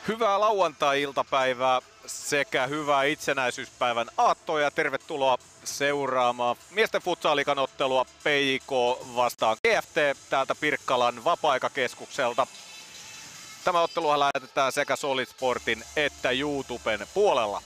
Hyvää lauantai-iltapäivää sekä hyvää itsenäisyyspäivän aattoa ja tervetuloa seuraamaan miesten futsaliigan ottelua PJK vastaan GFT täältä Pirkkalan vapaa-aikakeskukselta. Tämä otteluhan lähetetään sekä Solid Sportin että YouTuben puolella.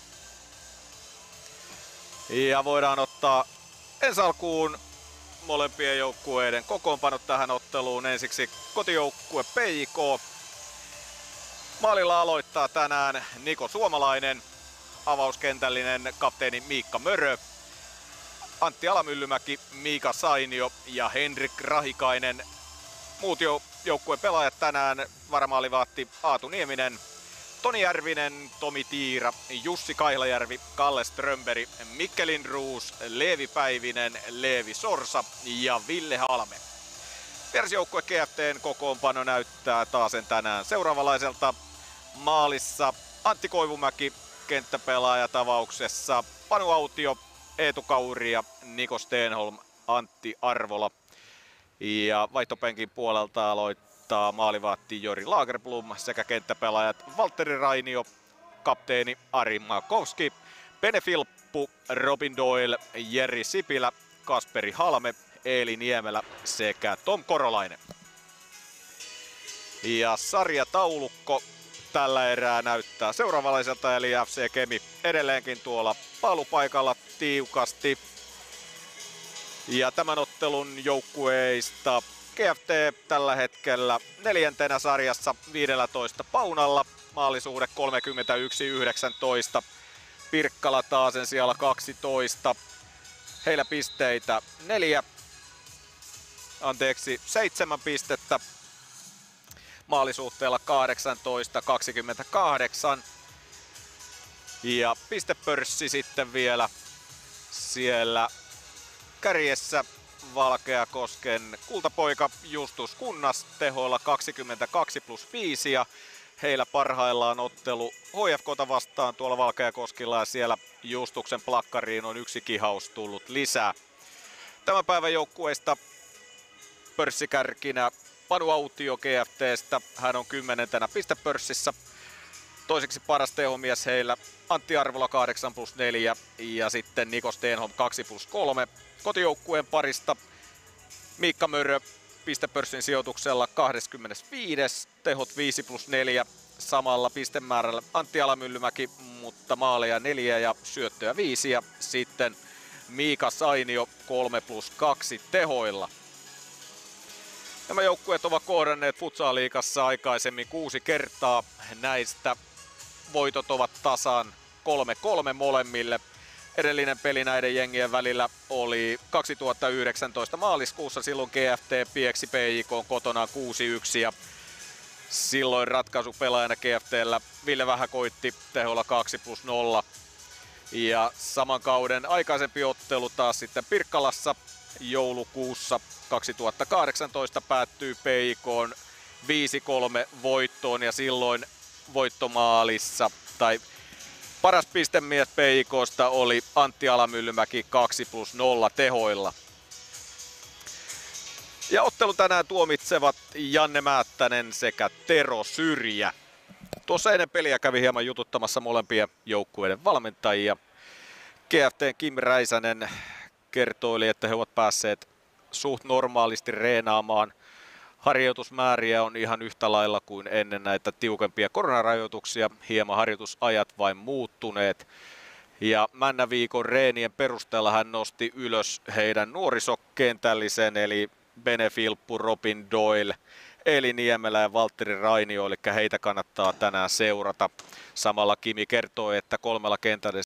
Ja voidaan ottaa ensi alkuun molempien joukkueiden kokoonpanot tähän otteluun. Ensiksi kotijoukkue PJK. Maalilla aloittaa tänään Niko Suomalainen, avauskentällinen kapteeni Miikka Mörö, Antti Alamyllymäki, Miika Sainio ja Henrik Rahikainen. Muut joukkueen pelaajat tänään: varamaalivaahti Aatu Nieminen, Toni Järvinen, Tomi Tiira, Jussi Kailajärvi, Kalle Strömberg, Mikke Lindroos, Leevi Päivinen, Leevi Sorsa ja Ville Halme. Vierasjoukkue GFT:n kokoonpano näyttää taasen tänään seuraavanlaiselta. Maalissa Antti Koivumäki, kenttäpelaaja tavauksessa Panu Autio, Eetu Kauri ja Niko Stenholm, Antti Arvola. Ja vaihtopenkin puolelta aloittaa maalivahti Jori Lagerblom sekä kenttäpelaajat Valtteri Rainio, kapteeni Ari Makowski, Bene Filppu, Robin Doyle, Jeri Sipilä, Kasperi Halme, Eeli Niemelä sekä Tom Korolainen. Ja sarjataulukko tällä erää näyttää seuraavanlaiselta, eli FC Kemi edelleenkin tuolla pailupaikalla tiukasti. Ja tämän ottelun joukkueista GFT tällä hetkellä neljäntenä sarjassa 15 paunalla, maalisuhde 31-19. Pirkkala taasen siellä 12. Heillä pisteitä 7 pistettä. Maalisuhteella 18-28. Ja pistepörssi sitten vielä siellä kärjessä Valkeakosken kultapoika Justus Kunnas tehoilla 22+5 ja heillä parhaillaan ottelu HFK:ta vastaan tuolla Valkeakoskilla ja siellä Justuksen plakkariin on yksi kihaus tullut lisää. Tämän päivän joukkueista pörssikärkinä Panu Autio GFT:stä, hän on 10. pistepörssissä. Toiseksi paras tehomies heillä Antti Arvola 8+4 ja sitten Niko Stenholm 2+3. Kotijoukkueen parista Miikka Mörö pistepörssin sijoituksella 25. tehot 5+4 samalla pistemäärällä Antti Alamyllymäki, mutta maaleja 4 ja syöttöjä 5 ja sitten Miika Sainio 3+2 tehoilla. Nämä joukkueet ovat kohdanneet futsaliigassa aikaisemmin 6 kertaa. Näistä voitot ovat tasan 3-3 molemmille. Edellinen peli näiden jengien välillä oli 2019 maaliskuussa. Silloin GFT pieksi PJK kotona 6-1 ja silloin ratkaisupelaajana GFT:llä Ville Vähäkoitti teholla 2+0. Ja saman kauden aikaisempi ottelu taas sitten Pirkkalassa joulukuussa 2018 päättyy PJK:n 5-3 voittoon ja silloin voittomaalissa tai paras pistemies PJK:sta oli Antti Alamyllymäki 2+0 tehoilla. Ja ottelu tänään tuomitsevat Janne Määttänen sekä Tero Syrjä. Tuossa ennen peliä kävi hieman jututtamassa molempien joukkueiden valmentajia. GFT:n Kim Räisänen kertoili, että he ovat päässeet suht normaalisti reenaamaan. Harjoitusmääriä on ihan yhtä lailla kuin ennen näitä tiukempia koronarajoituksia, hieman harjoitusajat vain muuttuneet. Ja Männäviikon reenien perusteella hän nosti ylös heidän nuorisokentällisen, eli Bene Filppu, Robin Doyle, Eeli Niemelä ja Valtteri Rainio, eli heitä kannattaa tänään seurata. Samalla Kimi kertoo, että 3 kentällä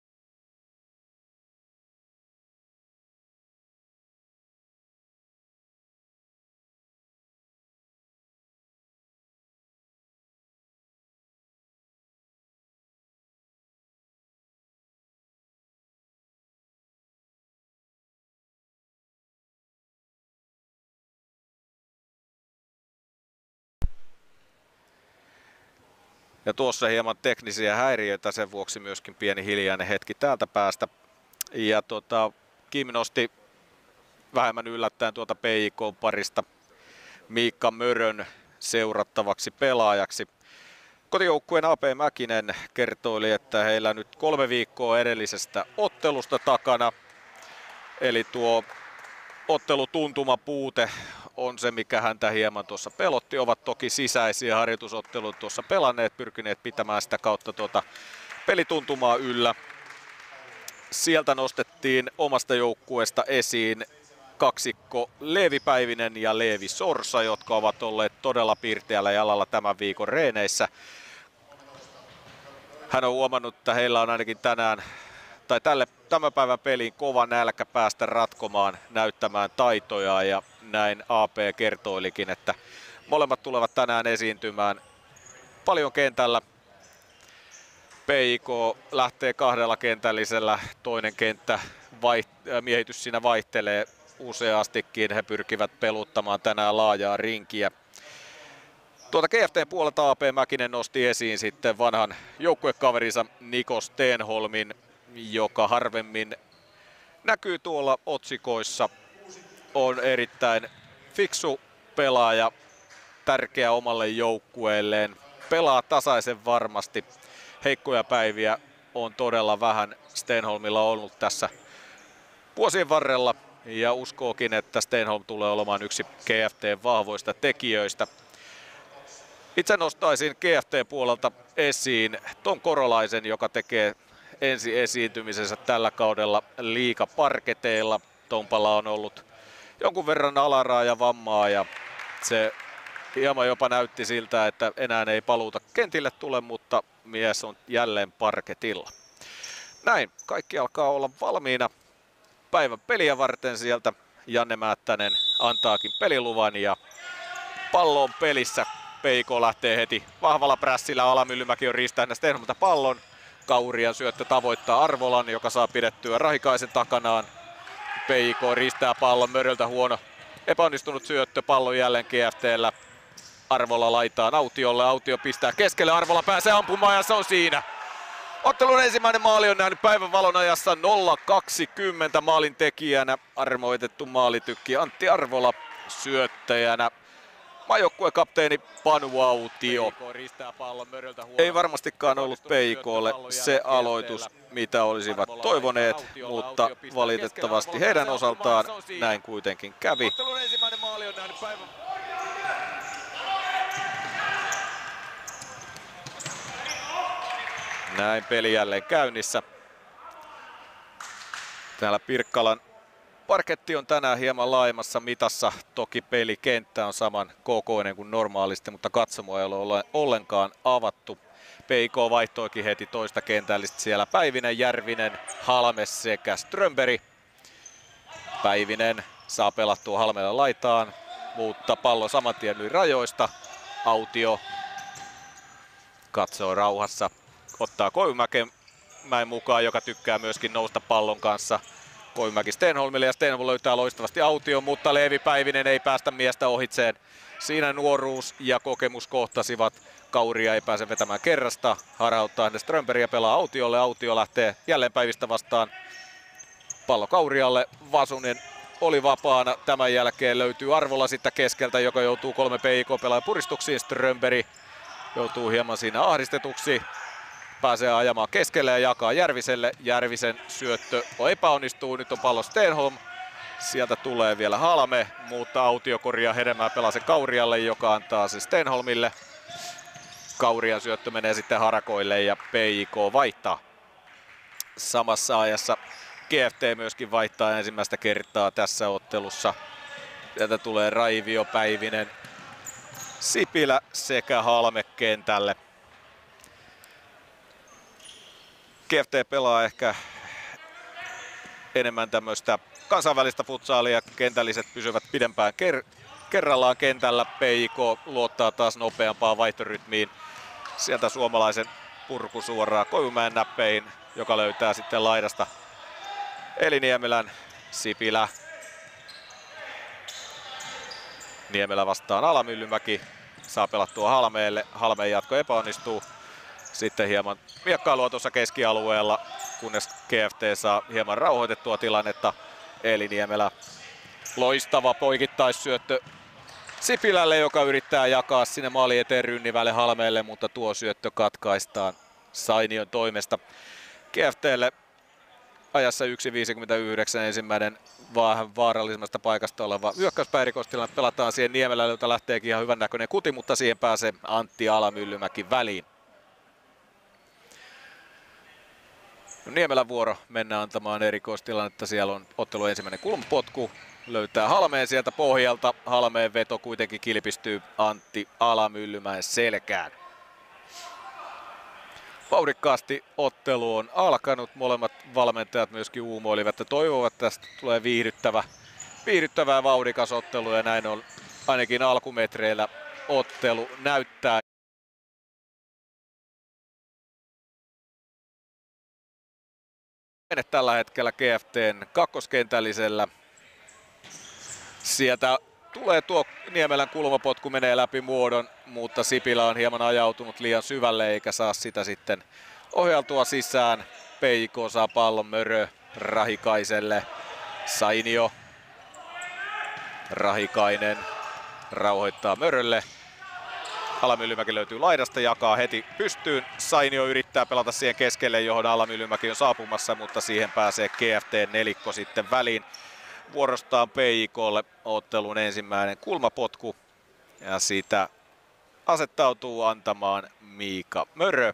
ja tuossa hieman teknisiä häiriöitä, sen vuoksi myöskin pieni hiljainen hetki täältä päästä. Ja Kim nosti vähemmän yllättäen tuota PJK-parista Miikka Mörön seurattavaksi pelaajaksi. Kotijoukkueen AP Mäkinen kertoili, että heillä nyt 3 viikkoa edellisestä ottelusta takana. Eli tuo ottelutuntuma puute on se, mikä häntä hieman tuossa pelotti. Ovat toki sisäisiä harjoitusotteluita tuossa pelanneet, pyrkineet pitämään sitä kautta tuota pelituntumaa yllä. Sieltä nostettiin omasta joukkueesta esiin kaksikko Leevi Päivinen ja Leevi Sorsa, jotka ovat olleet todella pirteällä jalalla tämän viikon reeneissä. Hän on huomannut, että heillä on ainakin tänään tai tämän päivän peliin kova nälkä päästä ratkomaan, näyttämään taitojaan, ja näin AP kertoilikin, että molemmat tulevat tänään esiintymään paljon kentällä. PIK lähtee 2 kentällisellä, toinen kenttä miehitys siinä vaihtelee useastikin. He pyrkivät peluttamaan tänään laajaa rinkiä. Tuota GFT:n puolelta AP Mäkinen nosti esiin sitten vanhan joukkuekaverinsa Niko Stenholmin, joka harvemmin näkyy tuolla otsikoissa. On erittäin fiksu pelaaja, tärkeä omalle joukkueelleen. Pelaa tasaisen varmasti. Heikkoja päiviä on todella vähän Stenholmilla ollut tässä vuosien varrella. Ja uskookin, että Stenholm tulee olemaan yksi GFT:n vahvoista tekijöistä. Itse nostaisin GFT-puolelta esiin Tom Korolaisen, joka tekee ensi esiintymisensä tällä kaudella liigaparketeilla. Tompalla on ollut jonkun verran alaraajavammaa ja se hieman jopa näytti siltä, että enää ei paluuta kentille tule, mutta mies on jälleen parketilla. Näin, kaikki alkaa olla valmiina päivän peliä varten. Sieltä Janne Määttänen antaakin peliluvan ja pallo on pelissä. PIK lähtee heti vahvalla prässillä. Alamyllymäki on riistänyt Stenholmilta pallon. Kaurian syöttö tavoittaa Arvolan, joka saa pidettyä Rahikaisen takanaan. PIK riistää pallon, Möröltä huono epäonnistunut syöttö, pallon jälleen GFT:llä. Arvola laitaan Autiolle, Autio pistää keskelle, Arvola pääsee ampumaan ja se on siinä. Ottelun ensimmäinen maali on nähnyt päivän valon ajassa 0-20 maalin tekijänä. Armoitettu maalitykki Antti Arvola syöttäjänä. Maajoukkueen kapteeni Panu Autio. Ei varmastikaan ollut PIK:lle se aloitus, mitä olisivat toivoneet, mutta valitettavasti heidän osaltaan näin kuitenkin kävi. Näin peli jälleen käynnissä. Täällä Pirkkalan parketti on tänään hieman laajemmassa mitassa. Toki pelikenttä on saman kokoinen kuin normaalisti, mutta katsomo ei ole ollenkaan avattu. PIK vaihtoikin heti toista kentällistä siellä. Päivinen, Järvinen, Halme sekä Strömberg. Päivinen saa pelattua Halmeella laitaan, mutta pallo saman tien yli rajoista. Autio katsoo rauhassa. Ottaa Koivumäen mukaan, joka tykkää myöskin nousta pallon kanssa. Koivumäki Stenholmille ja Stenholm löytää loistavasti Aution, mutta Leevi Päivinen ei päästä miestä ohitseen. Siinä nuoruus ja kokemus kohtasivat. Kauria ei pääse vetämään kerrasta. Harauttaa hänen Strömbergia, pelaa Autiolle. Autio lähtee jälleen Päivistä vastaan. Pallo Kaurialle. Vasunen oli vapaana. Tämän jälkeen löytyy Arvola sitten keskeltä, joka joutuu 3 PIK-pelaajan puristuksiin. Strömberg joutuu hieman siinä ahdistetuksi. Pääsee ajamaan keskelle ja jakaa Järviselle. Järvisen syöttö epäonnistuu. Nyt on pallo Stenholm. Sieltä tulee vielä Halme, mutta Autio korjaa hedelmää, pelaa sen Kaurialle, joka antaa se Stenholmille. Kaurian syöttö menee sitten Harakoille ja PIK vaihtaa. Samassa ajassa GFT myöskin vaihtaa ensimmäistä kertaa tässä ottelussa. Sieltä tulee Raivio, Päivinen, Sipilä sekä Halme kentälle. GFT pelaa ehkä enemmän tämmöistä kansainvälistä futsaalia. Kentälliset pysyvät pidempään kerrallaan kentällä. PIK luottaa taas nopeampaan vaihtorytmiin. Sieltä suomalaisen purku suoraan Koivumäen näppeihin, joka löytää sitten laidasta Eliniemelän. Sipilä. Niemelä vastaan Alamyllymäki. Saa pelattua Halmeelle. Halmeen jatko epäonnistuu. Sitten hieman miekkailua tuossa keskialueella, kunnes GFT saa hieman rauhoitettua tilannetta. Eliniemelä. Loistava poikittaissyöttö Sipilälle, joka yrittää jakaa sinne maali eteen Rynnivälle Halmeelle, mutta tuo syöttö katkaistaan Sainion toimesta. GFT:lle ajassa 1.59 ensimmäinen vähän vaarallisemmasta paikasta oleva hyökkäyspäärikostilanne pelataan siihen Niemelälle, jota lähteekin ihan hyvän näköinen kuti, mutta siihen pääsee Antti Alamyllymäki väliin. Niemelän vuoro mennään antamaan erikoistilannetta. Siellä on ottelu ensimmäinen kulmapotku. Löytää Halmeen sieltä pohjalta. Halmeen veto kuitenkin kilpistyy Antti Alamyllymäen selkään. Vauhdikkaasti ottelu on alkanut. Molemmat valmentajat myöskin uumoilivat ja toivovat, että tästä tulee viihdyttävä ja vauhdikas ottelu. Ja näin on ainakin alkumetreillä ottelu näyttää. Tällä hetkellä GFT:n kakkoskentällisellä. Sieltä tulee tuo Niemelän kulmapotku, menee läpi muodon, mutta Sipilä on hieman ajautunut liian syvälle eikä saa sitä sitten ohjaltua sisään. PJK saa pallon, Mörö Rahikaiselle. Sainio. Rahikainen rauhoittaa Mörölle. Alamyllymäki löytyy laidasta, jakaa heti pystyyn. Sainio yrittää pelata siihen keskelle, johon Alamyllymäki on saapumassa, mutta siihen pääsee GFT-nelikko sitten väliin. Vuorostaan PJK:lle ottelun ensimmäinen kulmapotku ja sitä asettautuu antamaan Miika Mörö.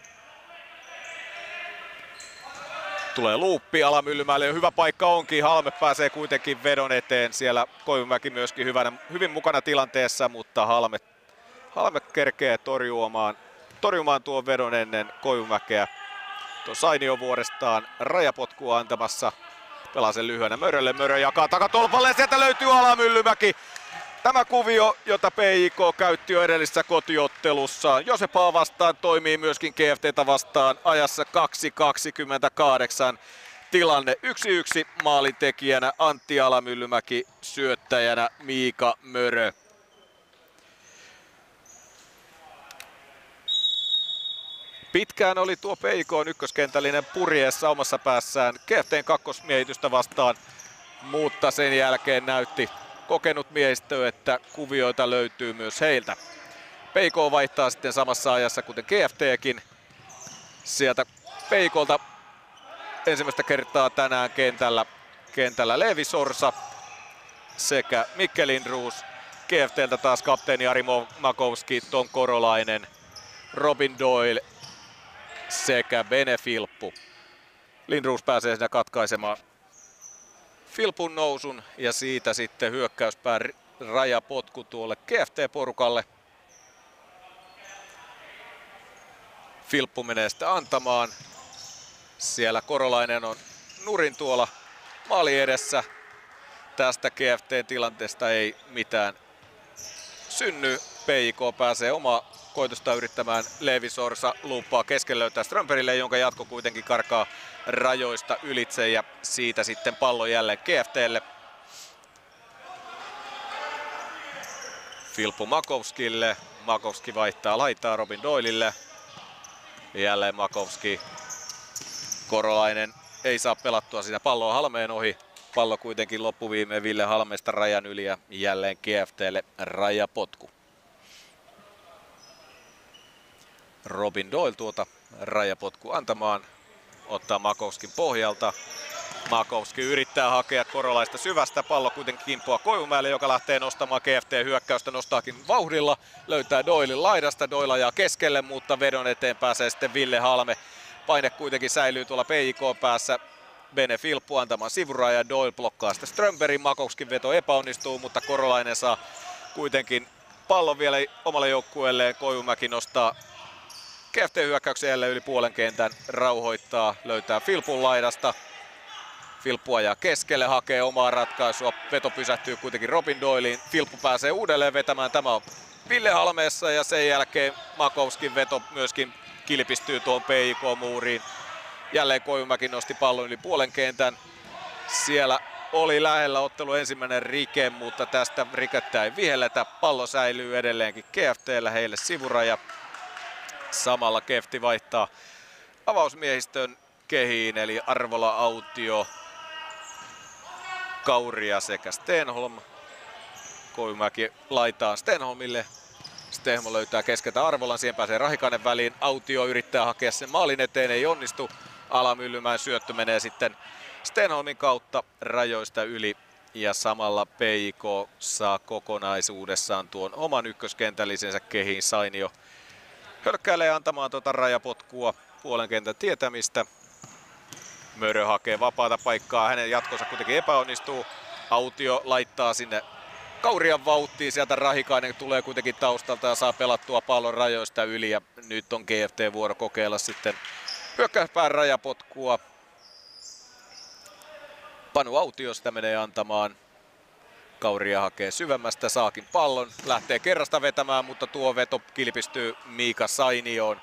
Tulee luuppi Alamyllymäelle ja hyvä paikka onkin. Halme pääsee kuitenkin vedon eteen. Siellä Koivumäki myöskin hyvin mukana tilanteessa, mutta Halme kerkee torjumaan tuon vedon ennen Koivumäkeä. Tuo Sainio vuorestaan rajapotkua antamassa. Pelaa sen lyhyenä Mörölle. Mörö jakaa takatolpalle ja sieltä löytyy Alamyllymäki. Tämä kuvio, jota PJK käytti jo edellisessä kotiottelussa. Josepaa vastaan toimii myöskin GFT:tä vastaan ajassa 2.28. Tilanne 1-1 maalintekijänä Antti Alamyllymäki, syöttäjänä Miika Mörö. Pitkään oli tuo PJK:n ykköskentällinen purjeessa omassa päässään GFT:n kakkosmiehitystä vastaan, mutta sen jälkeen näytti kokenut miehistö, että kuvioita löytyy myös heiltä. PJK vaihtaa sitten samassa ajassa kuten GFT:kin. Sieltä PJK:lta ensimmäistä kertaa tänään kentällä Leevi Sorsa sekä Mikke Lindroos. GFT:ltä taas kapteeni Ari Makowski, Tom Korolainen, Robin Doyle sekä Bene Filppu. Lindroos pääsee siinä katkaisemaan Filppun nousun ja siitä sitten hyökkäyspään rajapotku tuolle GFT-porukalle. Filppu menee sitten antamaan. Siellä Korolainen on nurin tuolla maali edessä. Tästä GFT-tilanteesta ei mitään synny. PJK pääsee omaa koitosta yrittämään. Leevi Sorsa luuppaa keskelle, löytää Strömbergille, jonka jatko kuitenkin karkaa rajoista ylitse ja siitä sitten pallo jälleen GFT:lle. Filppu Makowskille. Makowski vaihtaa laitaa Robin Doylille. Jälleen Makowski. Korolainen ei saa pelattua sitä palloa Halmeen ohi. Pallo kuitenkin loppuviimeen Ville Halmeesta rajan yli ja jälleen GFT:lle rajapotku. Robin Doyle tuota rajapotku antamaan. Ottaa Makowskin pohjalta. Makowski yrittää hakea Korolaista syvästä. Pallo kuitenkin kimpoaa Koivumäelle, joka lähtee nostamaan GFT-hyökkäystä. Nostaakin vauhdilla. Löytää Doylin laidasta. Doyle ajaa keskelle, mutta vedon eteen pääsee sitten Ville Halme. Paine kuitenkin säilyy tuolla PJK-päässä. Bene Filppu antamaan sivuraja. Doyle blokkaa sitten Strömbergin. Makowskin veto epäonnistuu, mutta Korolainen saa kuitenkin pallon vielä omalle joukkueelleen. Koivumäki nostaa GFT-hyökkäyksen jälleen yli puolen kentän, rauhoittaa, löytää Filppun laidasta. Filppu ajaa keskelle, hakee omaa ratkaisua, veto pysähtyy kuitenkin Robin Doyliin. Filppu pääsee uudelleen vetämään, tämä on Ville Halmeessa ja sen jälkeen Makowskin veto myöskin kilpistyy tuon PJK-muuriin. Jälleen Koivumäki nosti pallon yli puolen kentän. Siellä oli lähellä ottelu ensimmäinen rike, mutta tästä rikettä ei vihelletä. Pallo säilyy edelleenkin GFT:llä, heille sivuraja. Samalla GFT vaihtaa avausmiehistön kehiin, eli Arvola, Autio, Kauria sekä Stenholm. Koivumäki laitaan Stenholmille. Stenholm löytää keskeltä Arvolan, siihen pääsee Rahikainen väliin. Autio yrittää hakea sen maalin eteen, ei onnistu. Alamyllymäen syöttö menee sitten Stenholmin kautta rajoista yli. Ja samalla PJK saa kokonaisuudessaan tuon oman ykköskentällisensä kehiin. Sainio hölkkäilee antamaan tuota rajapotkua puolen kentän tietämistä. Mörö hakee vapaata paikkaa, hänen jatkonsa kuitenkin epäonnistuu. Autio laittaa sinne Kaurian vauhtiin, sieltä Rahikainen tulee kuitenkin taustalta ja saa pelattua pallon rajoista yli. Ja nyt on GFT-vuoro kokeilla sitten hyökkäyspään rajapotkua. Panu Autio sitä menee antamaan. Kauria hakee syvemmästä, saakin pallon, lähtee kerrasta vetämään, mutta tuo veto kilpistyy Miika Sainioon.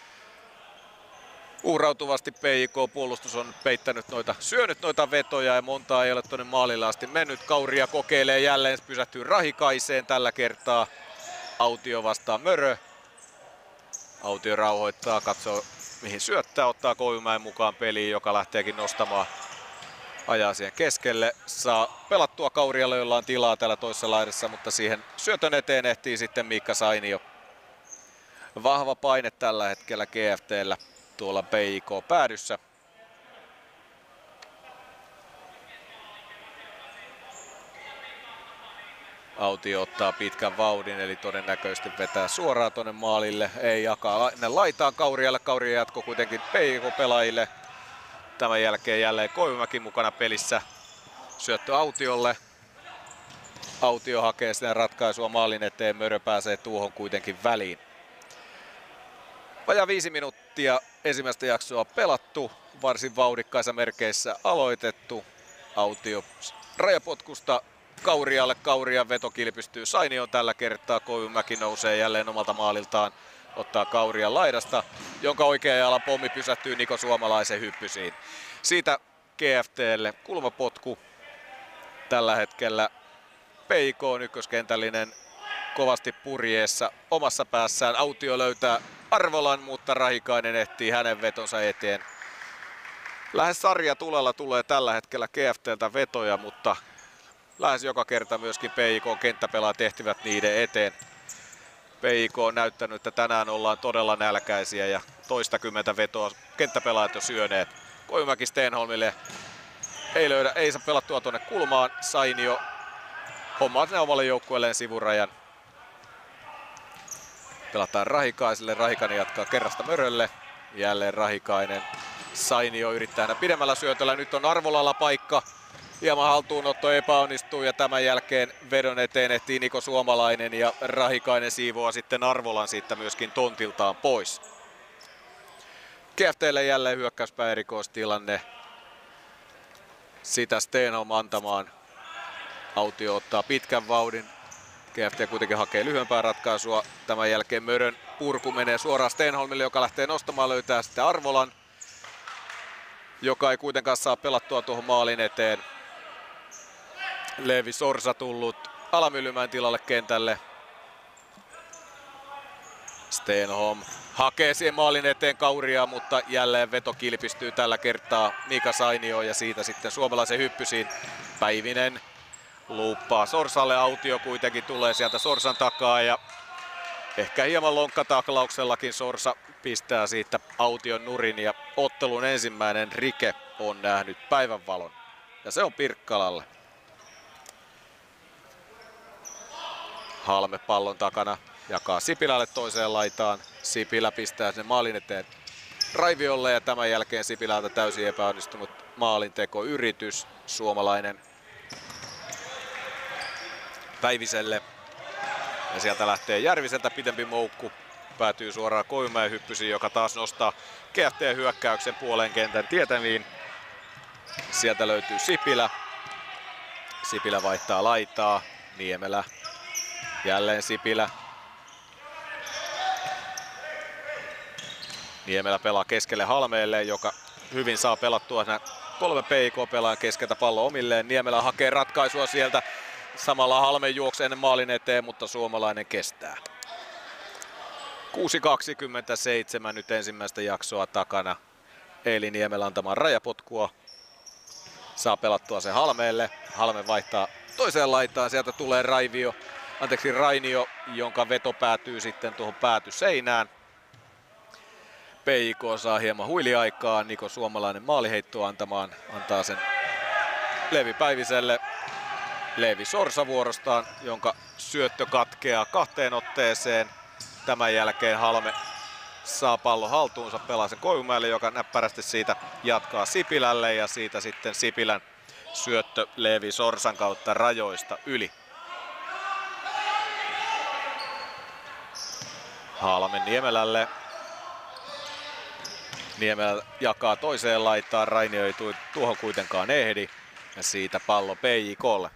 Uhrautuvasti PJK-puolustus on syönyt noita vetoja ja montaa ei ole tuonne maalille asti mennyt. Kauria kokeilee jälleen, pysähtyy Rahikaiseen tällä kertaa. Autio vastaa Mörö. Autio rauhoittaa, katsoo mihin syöttää, ottaa Koivumäen mukaan peliin, joka lähteekin nostamaan. Ajaa siihen keskelle, saa pelattua Kaurialle, jolla on tilaa täällä toisessa laidassa, mutta siihen syötön eteen ehtii sitten Miikka Sainio. Vahva paine tällä hetkellä GFT:llä tuolla PJK-päädyssä. Autio ottaa pitkän vauhdin, eli todennäköisesti vetää suoraan tuonne maalille. Ei jakaa laitaan Kaurialle, Kauria jatko kuitenkin PJK-pelaajille. Tämän jälkeen jälleen Koivumäki mukana pelissä. Syöttö Autiolle. Autio hakee sitä ratkaisua maalin eteen. Mörö pääsee tuohon kuitenkin väliin. Vajaa 5 minuuttia ensimmäistä jaksoa pelattu. Varsin vauhdikkaissa merkeissä aloitettu. Autio rajapotkusta Kaurialle. Kaurian veto kilpistyy Sainioon tällä kertaa. Koivumäki nousee jälleen omalta maaliltaan. Ottaa Kaurian laidasta, jonka oikean jalan pommi pysähtyy Niko Suomalaisen hyppysiin. Siitä GFT:lle kulmapotku. Tällä hetkellä PJK on ykköskentällinen kovasti purjeessa omassa päässään. Autio löytää Arvolan, mutta Rahikainen ehtii hänen vetonsa eteen. Lähes sarjatulella tulee tällä hetkellä GFT:ltä vetoja, mutta lähes joka kerta myöskin PJK-kenttäpelaajat ehtivät niiden eteen. PJK on näyttänyt, että tänään ollaan todella nälkäisiä ja toistakymmentä vetoa kenttäpelaajat jo syöneet. Koivumäki Stenholmille ei saa pelattua tuonne kulmaan. Sainio hommaa sinne omalle joukkueelleen sivurajan. Pelataan Rahikaiselle, Rahikainen jatkaa kerrasta Mörölle. Jälleen Rahikainen. Sainio yrittää aina pidemmällä syötöllä, nyt on Arvolalla paikka. Hieman haltuunotto epäonnistuu ja tämän jälkeen vedon eteen ehtii Niko Suomalainen ja Rahikainen siivoaa sitten Arvolan siitä myöskin tontiltaan pois. GFT:lle jälleen hyökkäyspää erikoistilanne. Sitä Stenholm antamaan. Autio ottaa pitkän vauhdin. GFT kuitenkin hakee lyhyempää ratkaisua. Tämän jälkeen Mörön purku menee suoraan Stenholmille, joka lähtee nostamaan, löytää sitten Arvolan, joka ei kuitenkaan saa pelattua tuohon maalin eteen. Leevi Sorsa tullut Alamyllymäen tilalle kentälle. Stenholm hakee siihen maalin eteen Kauriaa, mutta jälleen veto kilpistyy tällä kertaa Miika Sainioon ja siitä sitten suomalaisen hyppysiin. Päivinen luuppaa Sorsalle, Autio kuitenkin tulee sieltä Sorsan takaa ja ehkä hieman lonkkataklauksellakin Sorsa pistää siitä Aution nurin ja ottelun ensimmäinen rike on nähnyt päivänvalon ja se on Pirkkalalle. Halme pallon takana jakaa Sipilälle toiseen laitaan. Sipilä pistää sen maalin eteen Raiviolle ja tämän jälkeen Sipilältä täysin epäonnistunut maalintekoyritys. Suomalainen Päiviselle. Ja sieltä lähtee Järviseltä pitempi moukku. Päätyy suoraan Koivumäen hyppysiin, joka taas nostaa GFT-hyökkäyksen puolen kentän tietämiin. Sieltä löytyy Sipilä. Sipilä vaihtaa laitaa. Niemelä. Jälleen Sipilä. Niemelä pelaa keskelle Halmeelle, joka hyvin saa pelattua 3 PJK-pelaajan keskeltä pallo omilleen. Niemelä hakee ratkaisua sieltä. Samalla Halme juoksee ennen maalin eteen, mutta suomalainen kestää. 6.27 nyt ensimmäistä jaksoa takana. Eili Niemelä antamaan rajapotkua. Saa pelattua se Halmeelle. Halme vaihtaa toiseen laitaan. Sieltä tulee Rainio, jonka veto päätyy sitten tuohon päätyseinään. PJK saa hieman huiliaikaa. Niko Suomalainen maaliheitto antaa sen Leevi Päiviselle. Leevi Sorsa vuorostaan, jonka syöttö katkeaa 2 otteeseen. Tämän jälkeen Halme saa pallon haltuunsa, pelaa sen Koivumäelle, joka näppärästi siitä jatkaa Sipilälle ja siitä sitten Sipilän syöttö Leevi Sorsan kautta rajoista yli. Halme Niemelälle. Niemelä jakaa toiseen laitaan, Rainio ei tuohon kuitenkaan ehdi ja siitä pallo PJKlle.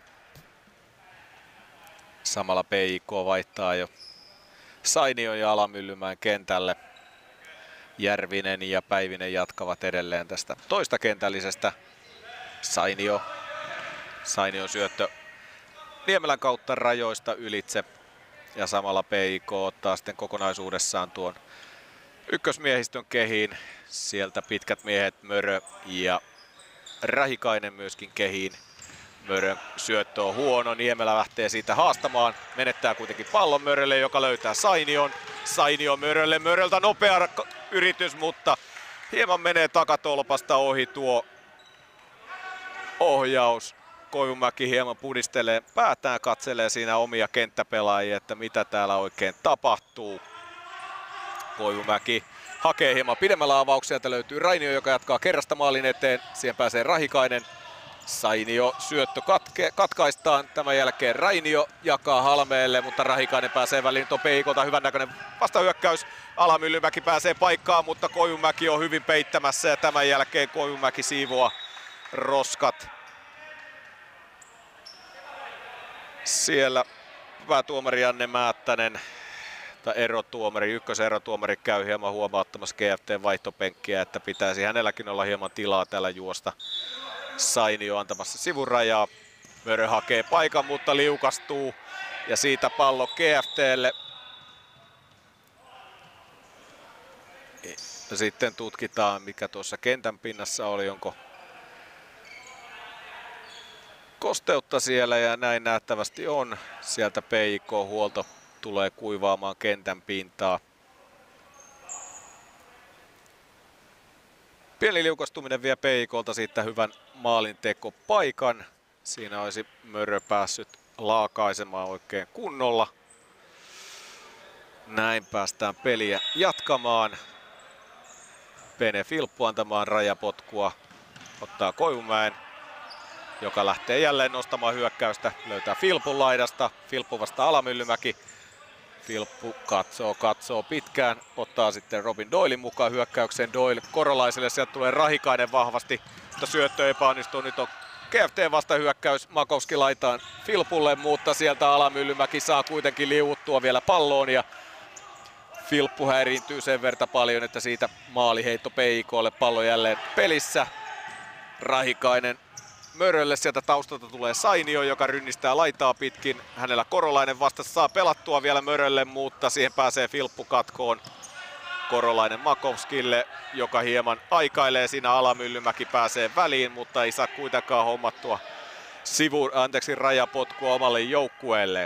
Samalla PJK vaihtaa jo Sainion ja Alamyllymäen kentälle. Järvinen ja Päivinen jatkavat edelleen tästä toista kentällisestä. Sainion syöttö Niemelän kautta rajoista ylitse. Ja samalla PJK ottaa sitten kokonaisuudessaan tuon ykkösmiehistön kehiin. Sieltä pitkät miehet Mörö ja Rahikainen myöskin kehiin. Mörön syöttö on huono, Niemelä lähtee siitä haastamaan. Menettää kuitenkin pallon Mörölle, joka löytää Sainion. Sainio Mörölle, Möröltä nopea yritys, mutta hieman menee takatolpasta ohi tuo ohjaus. Koivumäki hieman pudistelee päätään, katselee siinä omia kenttäpelaajia, että mitä täällä oikein tapahtuu. Koivumäki hakee hieman pidemmällä avauksia, sieltä löytyy Rainio, joka jatkaa kerrasta maalin eteen. Siihen pääsee Rahikainen. Sainio syöttö katkaistaan, tämän jälkeen Rainio jakaa Halmeelle, mutta Rahikainen pääsee väliin tuon PJK:lta, hyvännäköinen vastahyökkäys. Alamyllymäki pääsee paikkaan, mutta Koivumäki on hyvin peittämässä ja tämän jälkeen Koivumäki siivoaa roskat. Siellä päätuomari Janne Määttänen, tai ykköserotuomari käy hieman huomauttamassa GFT:n vaihtopenkkiä, että pitäisi hänelläkin olla hieman tilaa täällä juosta. Sainio antamassa sivurajaa. Mörö hakee paikan, mutta liukastuu. Ja siitä pallo GFT:lle. Ja sitten tutkitaan, mikä tuossa kentän pinnassa oli. Onko kosteutta siellä, ja näin nähtävästi on. Sieltä PJK-huolto tulee kuivaamaan kentän pintaa. Pieni liukastuminen vie PJK:lta siitä hyvän maalinteko-paikan. Siinä olisi Mörö päässyt laakaisemaan oikein kunnolla. Näin päästään peliä jatkamaan. Pene Filppu antamaan rajapotkua. Ottaa Koivumäen, joka lähtee jälleen nostamaan hyökkäystä. Löytää Filppun laidasta. Filppu vastaa Alamyllymäki. Filppu katsoo pitkään, ottaa sitten Robin Doylin mukaan hyökkäykseen. Doyle Korolaiselle, sieltä tulee Rahikainen vahvasti, mutta syöttö epäonnistuu. Nyt on GFT vastahyökkäys Makowski laitaan Filpulle, mutta sieltä Alamyllymäki saa kuitenkin liuuttua vielä palloon ja Filppu häiriintyy sen verta paljon, että siitä maaliheitto PJK:lle, pallo jälleen pelissä. Rahikainen Mörölle, sieltä taustalta tulee Sainio, joka rynnistää laitaa pitkin. Hänellä Korolainen vastassa, saa pelattua vielä Mörölle, mutta siihen pääsee Filppu katkoon. Korolainen Makowskille, joka hieman aikailee siinä. Alamyllymäki pääsee väliin, mutta ei saa kuitenkaan hommattua rajapotkua omalle joukkueelleen.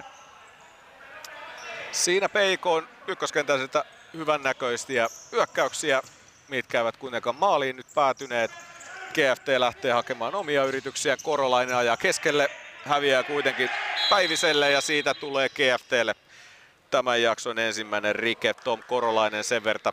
Siinä PJK on ykköskentälliseltä hyvännäköisiä hyökkäyksiä, mitkä eivät kuitenkaan maaliin nyt päätyneet. GFT lähtee hakemaan omia yrityksiä, Korolainen ajaa keskelle, häviää kuitenkin Päiviselle ja siitä tulee GFTlle tämän jakson ensimmäinen rike. Tom Korolainen sen verta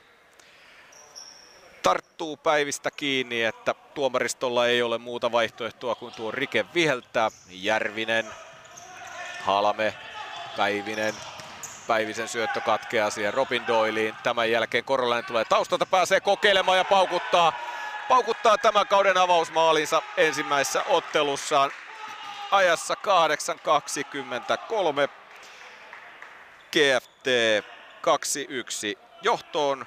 tarttuu Päivistä kiinni, että tuomaristolla ei ole muuta vaihtoehtoa kuin tuo rike viheltää. Järvinen, Halme, Päivinen. Päivisen syöttö katkeaa siihen Robin Doyliin. Tämän jälkeen Korolainen tulee taustalta, pääsee kokeilemaan ja paukuttaa tämän kauden avausmaalinsa ensimmäisessä ottelussaan ajassa 8.23. GFT 2-1 johtoon.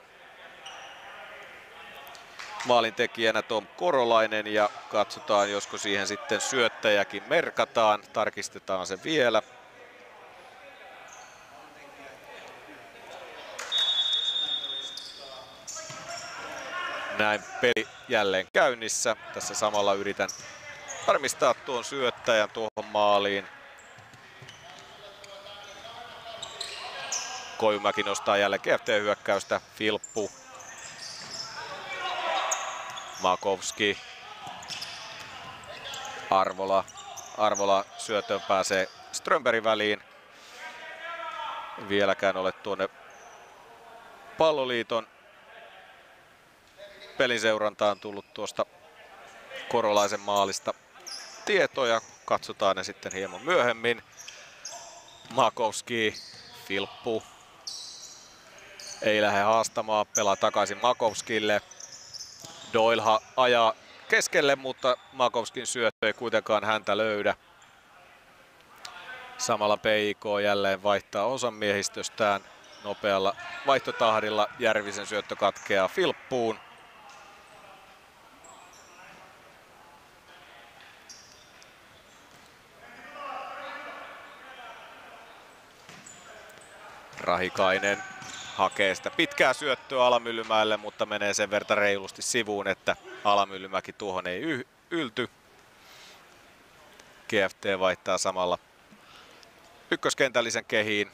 Maalintekijänä Tom Korolainen ja katsotaan, josko siihen sitten syöttäjäkin merkataan. Tarkistetaan se vielä. Näin peli jälleen käynnissä. Tässä samalla yritän varmistaa tuon syöttäjän tuohon maaliin. Koivumäki nostaa jälleen GFT-hyökkäystä. Filppu. Makovski. Arvola syötön pääsee Strömbergin väliin. Vieläkään ole tuonne Palloliiton peliseurantaan tullut tuosta Korolaisen maalista tietoja. Katsotaan ne sitten hieman myöhemmin. Makovski, Filppu. Ei lähde haastamaan, pelaa takaisin Makovskille. Doyle ajaa keskelle, mutta Makovskin syöttö ei kuitenkaan häntä löydä. Samalla PIK jälleen vaihtaa osan miehistöstään nopealla vaihtotahdilla. Järvisen syöttö katkeaa Filppuun. Rahikainen hakee sitä pitkää syöttöä Alamyllymäelle, mutta menee sen verran reilusti sivuun, että Alamyllymäki tuohon ei ylty. GFT vaihtaa samalla ykköskentällisen kehiin.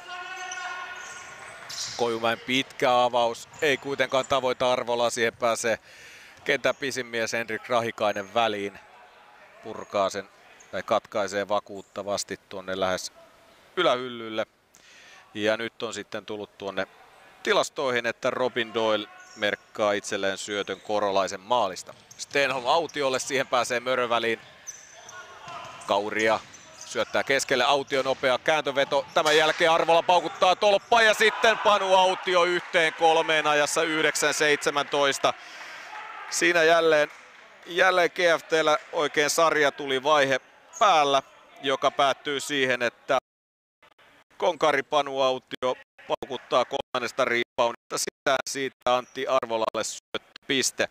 Koivumäen pitkä avaus ei kuitenkaan tavoita Arvolaa, siihen pääsee kentän pisimmies Henrik Rahikainen väliin. Purkaa sen tai katkaisee vakuuttavasti tuonne lähes ylähyllylle. Ja nyt on sitten tullut tuonne tilastoihin, että Robin Doyle merkkaa itselleen syötön Korolaisen maalista. Stenholm autiolle, siihen pääsee Mörö väliin. Kauria syöttää keskelle, Autio nopea kääntöveto. Tämän jälkeen Arvola paukuttaa tolppaa ja sitten Panu Autio 1-3 ajassa 9-17. Siinä jälleen GFT:llä oikein sarja tuli vaihe päällä, joka päättyy siihen, että konkari Panu Autio paukuttaa kolmannesta reboundista sisään, siitä Antti Arvolalle syöttöpiste.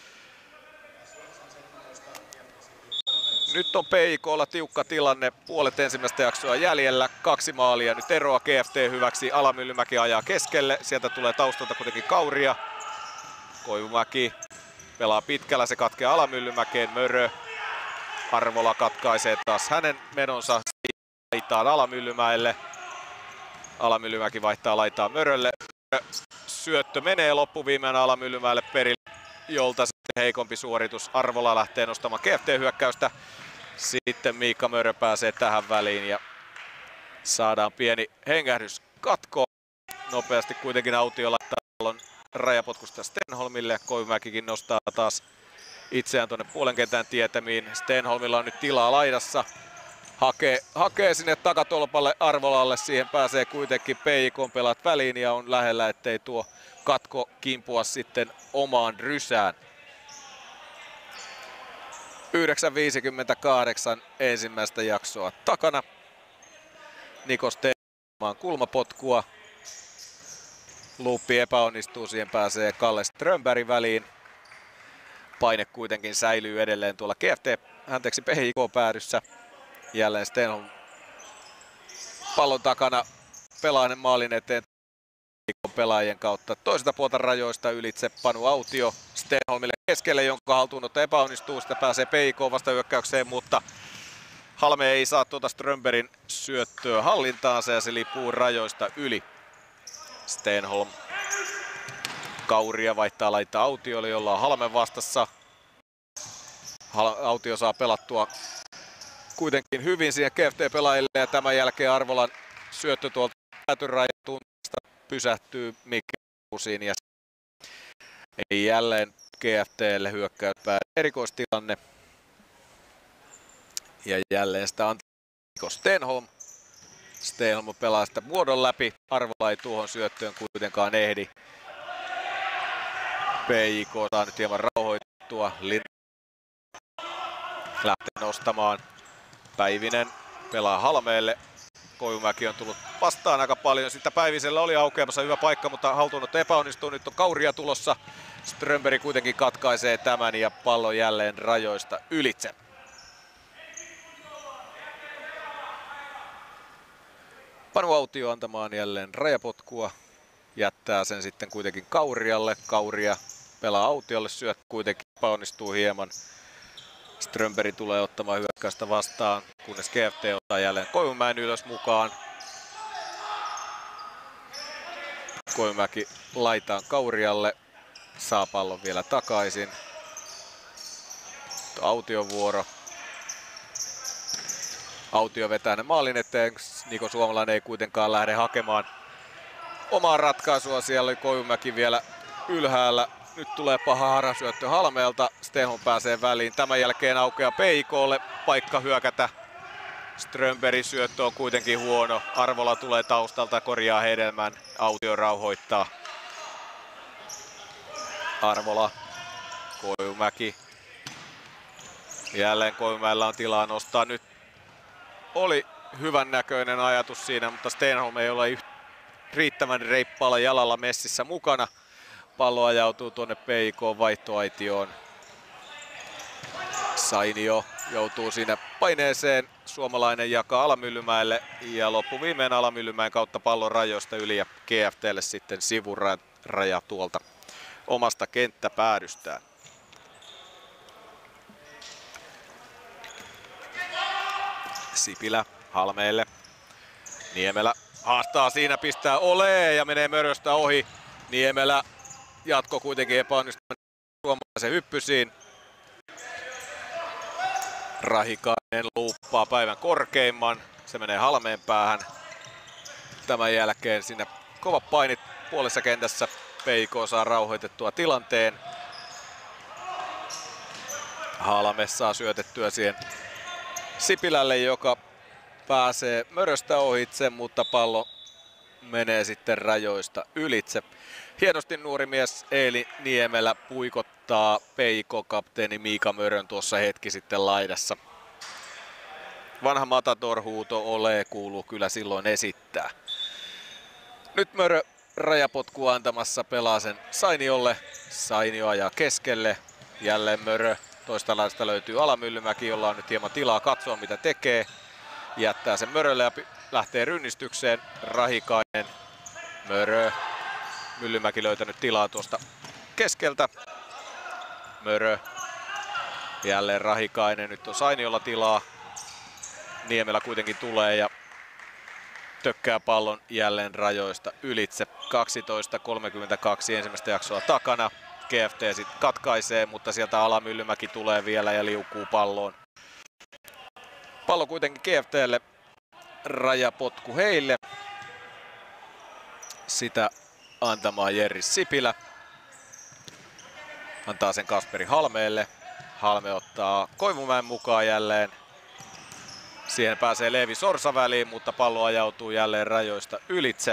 Nyt on PIK:lla tiukka tilanne, puolet ensimmäistä jaksoa jäljellä, 2 maalia nyt eroa GFT hyväksi. Alamyllymäki ajaa keskelle, sieltä tulee taustalta kuitenkin Kauria. Koivumäki pelaa pitkällä, se katkeaa Alamyllymäkeen, Mörö. Arvola katkaisee taas hänen menonsa laitaan Alamyllymäelle. Alamyllymäki vaihtaa laitaa Mörölle. Syöttö menee loppuviimein Alamyllymäelle perille, jolta sitten heikompi suoritus. Arvola lähtee nostamaan GFT-hyökkäystä. Sitten Miikka Mörö pääsee tähän väliin ja saadaan pieni hengähdys katkoon. Nopeasti kuitenkin Autio laittaa pallon rajapotkusta Stenholmille. Koivumäkikin nostaa taas itseään tuonne puolen kentän tietämiin. Stenholmilla on nyt tilaa laidassa. Hakee sinne takatolpalle Arvolalle, siihen pääsee kuitenkin PIK:n pelaat väliin ja on lähellä, ettei tuo katko kimpua sitten omaan rysään. 9.58 ensimmäistä jaksoa takana. Nikos Stenholm kulmapotkua. Luuppi epäonnistuu, siihen pääsee Kalle Strömbergin väliin. Paine kuitenkin säilyy edelleen tuolla PIK-päädyssä. Jälleen Stenholm pallon takana, pelaajan maalin eteen pelaajien kautta. Toiselta puolta rajoista ylitse Panu Autio Stenholmille keskelle, jonka haltuunotto epäonnistuu. Sitä pääsee PIK vasta hyökkäykseen, mutta Halme ei saa tuota Strömbergin syöttöä hallintaansa ja se lipuu rajoista yli. Stenholm. Kauria vaihtaa laittaa Autiolle, jolla on Halme vastassa. Autio saa pelattua kuitenkin hyvin siihen GFT-pelaajille ja tämän jälkeen Arvolan syöttö tuolta päätyrajatunnista pysähtyy Mikkelin ja ei jälleen GFT:lle hyökkäyspää erikoistilanne. Ja jälleen sitä Nikos Stenholm. Stenholm pelaa sitä muodon läpi. Arvola ei tuohon syöttöön kuitenkaan ehdi. PIK saa nyt hieman rauhoittua. Lähtee nostamaan. Päivinen pelaa Halmeelle. Koivumäki on tullut vastaan aika paljon. Sitten Päivisellä oli aukeamassa hyvä paikka, mutta haltuunotto epäonnistuu. Nyt on Kauria tulossa. Strömberg kuitenkin katkaisee tämän ja pallo jälleen rajoista ylitse. Panu Autio antamaan jälleen rajapotkua. Jättää sen sitten kuitenkin Kaurialle. Kauria pelaa Autiolle, syöt kuitenkin epäonnistuu hieman. Strömberg tulee ottamaan hyökkäystä vastaan, kunnes GFT ottaa jälleen Koivumäen ylös mukaan. Koivumäki laitaan Kaurialle, saa pallon vielä takaisin. Aution vuoro. Autio vetää ne maalin eteen, Niko Suomalainen ei kuitenkaan lähde hakemaan omaa ratkaisua. Siellä oli Koivumäki vielä ylhäällä. Nyt tulee paha harasyöttö Halmeelta. Stenholm pääsee väliin. Tämän jälkeen aukeaa PIK:lle paikka hyökätä. Strömbergin syöttö on kuitenkin huono. Arvola tulee taustalta, korjaa hedelmän. Autio rauhoittaa. Arvola, Koivumäki. Jälleen Koivumäellä on tilaa nostaa. Nyt oli hyvän näköinen ajatus siinä, mutta Stenholm ei ole riittävän reippaalla jalalla messissä mukana. Pallo ajautuu tuonne PIK-vaihtoaitioon. Sainio joutuu siinä paineeseen. Suomalainen jakaa Alamyllymäelle ja loppuviimein Alamyllymäen kautta pallon rajoista yli ja GFTlle sitten sivuraja tuolta omasta kenttäpäädystään. Sipilä Halmeelle. Niemelä haastaa siinä, pistää olee ja menee Möröstä ohi. Niemelä jatko kuitenkin epäonnistunut suomalaisen hyppysiin. Rahikainen luuppaa päivän korkeimman. Se menee Halmeen päähän. Tämän jälkeen sinne kovat painit puolessa kentässä. PIK saa rauhoitettua tilanteen. Halme saa syötettyä siihen Sipilälle, joka pääsee Möröstä ohitse, mutta pallo menee sitten rajoista ylitse. Hienosti nuori mies Eeli Niemelä puikottaa PIK-kapteeni Miika Mörön tuossa hetki sitten laidassa. Vanha Matador-huuto ole kuuluu kyllä silloin esittää. Nyt Mörö rajapotku antamassa, pelaa sen Sainiolle. Sainio ajaa keskelle. Jälleen Mörö. Toista laista löytyy Alamyllymäki, jolla on nyt hieman tilaa katsoa mitä tekee. Jättää sen Mörölle ja lähtee rynnistykseen. Rahikainen. Mörö. Myllymäki löytänyt tilaa tuosta keskeltä. Mörö. Jälleen Rahikainen. Nyt on Sainiolla tilaa. Niemelä kuitenkin tulee ja tökkää pallon jälleen rajoista ylitse. 12.32 ensimmäistä jaksoa takana. GFT sitten katkaisee, mutta sieltä Alamyllymäki tulee vielä ja liukuu palloon. Pallo kuitenkin GFTlle. Rajapotku heille. Sitä antamaan Jerry Sipilä. Antaa sen Kasperi Halmeelle. Halme ottaa Koivumäen mukaan jälleen. Siihen pääsee Leevi Sorsa väliin, mutta pallo ajautuu jälleen rajoista ylitse.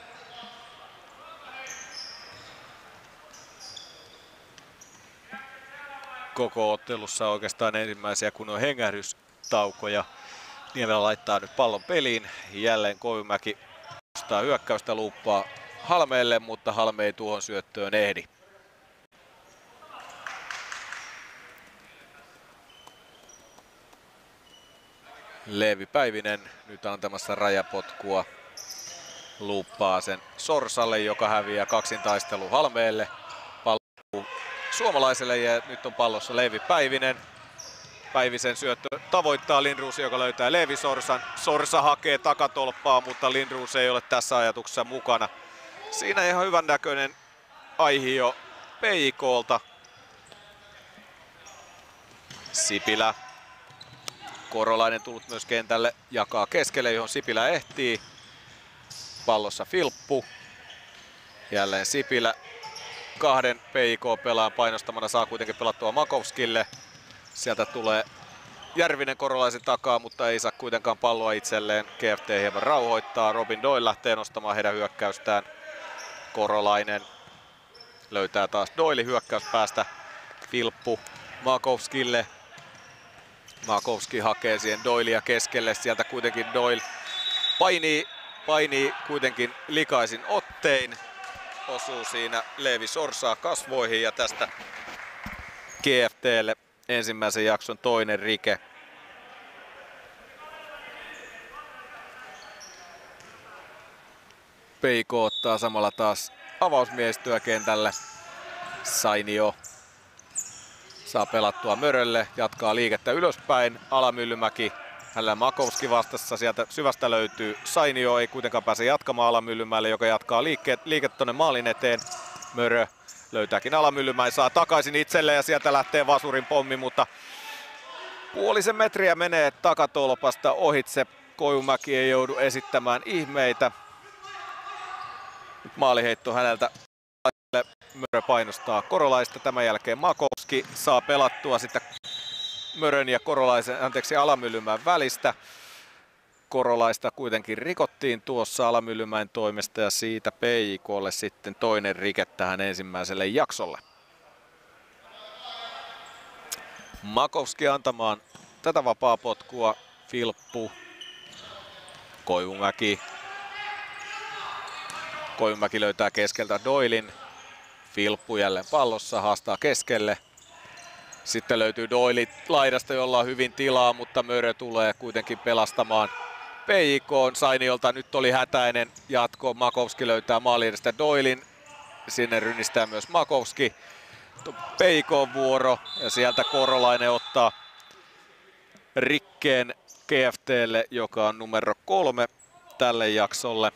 Koko ottelussa oikeastaan ensimmäisiä kun on hengähdystaukoja. Niemelä laittaa nyt pallon peliin. Jälleen Koivumäki nostaa hyökkäystä, luuppaa Halmeelle, mutta Halme ei tuohon syöttöön ehdi. Leevi Päivinen nyt antamassa rajapotkua. Luuppaa sen Sorsalle, joka häviää kaksintaistelu Halmeelle. Pallo suomalaiselle ja nyt on pallossa Leevi Päivinen. Päivisen syöttö tavoittaa Lindroos, joka löytää Leevi Sorsan. Sorsa hakee takatolppaa, mutta Lindroos ei ole tässä ajatuksessa mukana. Siinä ihan hyvän näköinen aihio PIK:lta. Sipilä. Korolainen tullut myös kentälle, jakaa keskelle, johon Sipilä ehtii. Pallossa Filppu. Jälleen Sipilä. Kahden PIK-pelaan painostamana saa kuitenkin pelattua Makovskille. Sieltä tulee Järvinen Korolaisen takaa, mutta ei saa kuitenkaan palloa itselleen. GFT hieman rauhoittaa. Robin Doyle lähtee nostamaan heidän hyökkäystään. Korolainen löytää taas Doyle hyökkäyspäästä. Filppu Makovskille. Makovski hakee siihen Doylea keskelle. Sieltä kuitenkin Doyle painii kuitenkin likaisin ottein. Osuu siinä Leevi Sorsaa kasvoihin ja tästä GFTlle ensimmäisen jakson toinen rike. PIK ottaa samalla taas avausmiehistöä kentälle. Sainio. saa pelattua Mörölle, jatkaa liikettä ylöspäin. Alamyllymäki, hänellä Makowski vastassa, sieltä syvästä löytyy Sainio, ei kuitenkaan pääse jatkamaan Alamyllymäelle, joka jatkaa liikettä tonne maalin eteen. Mörö löytääkin Alamyllymäen, saa takaisin itselleen ja sieltä lähtee Vasurin pommi, mutta puolisen metriä menee takatolpasta ohitse. Koivumäki ei joudu esittämään ihmeitä. Nyt maaliheitto häneltä. Mörö painostaa Korolaista. Tämän jälkeen Makowski saa pelattua sitten Mörön ja Alamyllymäen välistä. Korolaista kuitenkin rikottiin tuossa Alamyllymäen toimesta ja siitä PJK:lle sitten toinen rike tähän ensimmäiselle jaksolle. Makowski antamaan tätä vapaapotkua. Filppu. Koivumäki löytää keskeltä Doylin. Filppu jälleen pallossa, haastaa keskelle. Sitten löytyy Doyle laidasta, jolla on hyvin tilaa, mutta Mörö tulee kuitenkin pelastamaan PJK. Sainiolta nyt oli hätäinen jatko. Makowski löytää maalin edestä Doylin. Sinne rynnistää myös Makowski. PJK vuoro ja sieltä Korolainen ottaa rikkeen GFT:lle, joka on numero 3 tälle jaksolle.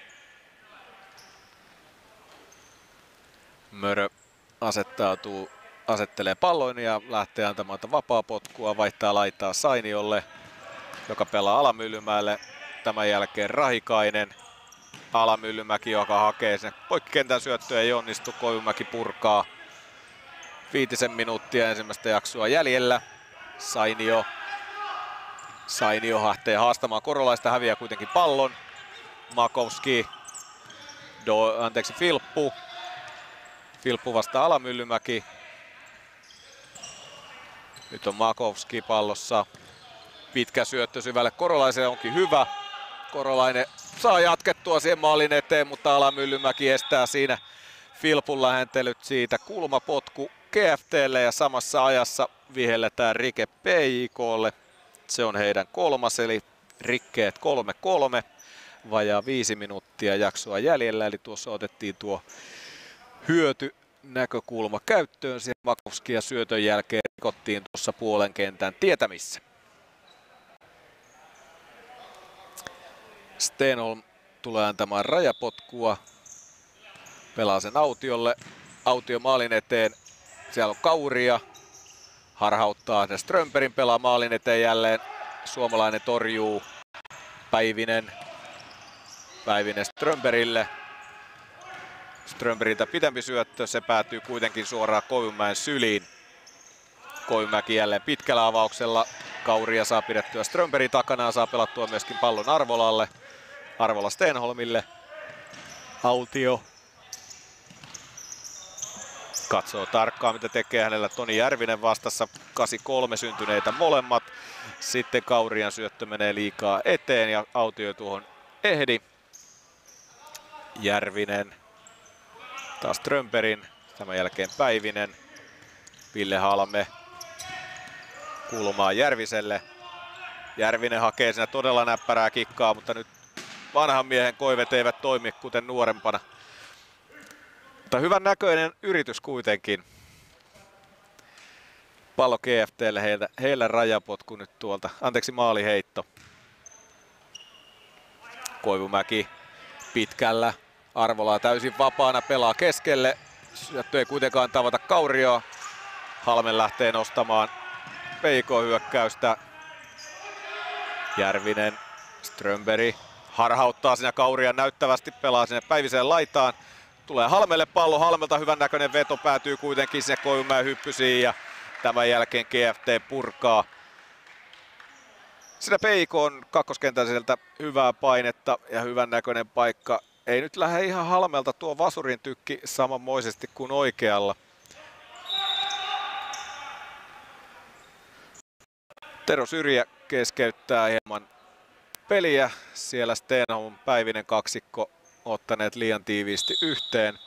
Mörö asettelee pallon ja lähtee antamaan vapaapotkua, vaihtaa laitaa Sainiolle, joka pelaa Alamyllymäelle. Tämän jälkeen Rahikainen. Alamyllymäki, joka hakee sen poikkikentän syöttöä, ei onnistu. Koivumäki purkaa. 5 minuuttia ensimmäistä jaksoa jäljellä. Sainio lähtee haastamaan Korolaista, häviää kuitenkin pallon. Makowski. Filppu vastaa Alamyllymäki. Nyt on Makowski pallossa. Pitkä syöttö syvälle Korolaiseen onkin hyvä. Korolainen saa jatkettua siihen maalin eteen, mutta Alamyllymäki estää siinä Filpun lähentelyt siitä. Kulmapotku GFT:lle ja samassa ajassa vihelletään rike PJK:lle. Se on heidän 3, eli rikkeet 3-3. Vajaa 5 minuuttia jaksoa jäljellä, eli tuossa otettiin tuo hyöty näkökulma käyttöön. Siellä Makowski ja syötön jälkeen rikottiin tuossa puolen kentän tietämissä. Stenholm tulee antamaan rajapotkua. Pelaa sen Autiolle. Autio maalin eteen. Siellä on Kauria. Harhauttaa Strömbergin, pelaa maalin eteen jälleen. Suomalainen torjuu. Päivinen Strömbergille. Strömbergiltä pitempi syöttö, se päätyy kuitenkin suoraan Koivumäen syliin. Koivumäki jälleen pitkällä avauksella. Kauria saa pidettyä Strömbergin takana ja saa pelattua myöskin pallon Arvolalle. Arvola Stenholmille. Autio katsoo tarkkaan mitä tekee, hänellä Toni Järvinen vastassa, 83 syntyneitä molemmat. Sitten Kaurian syöttö menee liikaa eteen ja Autio tuohon ehdi. Järvinen. Taas Strömbergin, tämän jälkeen Päivinen. Ville Halme kulmaa Järviselle. Järvinen hakee siinä todella näppärää kikkaa, mutta nyt vanhan miehen koivet eivät toimi kuten nuorempana. Mutta hyvän näköinen yritys kuitenkin. Pallo GFT:lle, heillä rajapotku nyt tuolta. Anteeksi, maaliheitto. Koivumäki pitkällä. Arvolaa täysin vapaana, pelaa keskelle. Syöttö ei kuitenkaan tavata Kaurioa. Halme lähtee nostamaan PK-hyökkäystä. Järvinen, Strömberg harhauttaa siinä Kaurian näyttävästi, pelaa sinne Päiviseen laitaan. Tulee Halmelle pallo, Halmelta hyvän näköinen veto, päätyy kuitenkin sinne Koivumäen hyppysiin ja tämän jälkeen GFT purkaa. Siinä PIK on kakkoskentälliseltä hyvää painetta ja hyvän näköinen paikka. Ei nyt lähde ihan Halmelta tuo Vasurin tykki samanmoisesti kuin oikealla. Tero Syrjä keskeyttää hieman peliä. Siellä Stenholm, Päivinen kaksikko ottaneet liian tiiviisti yhteen.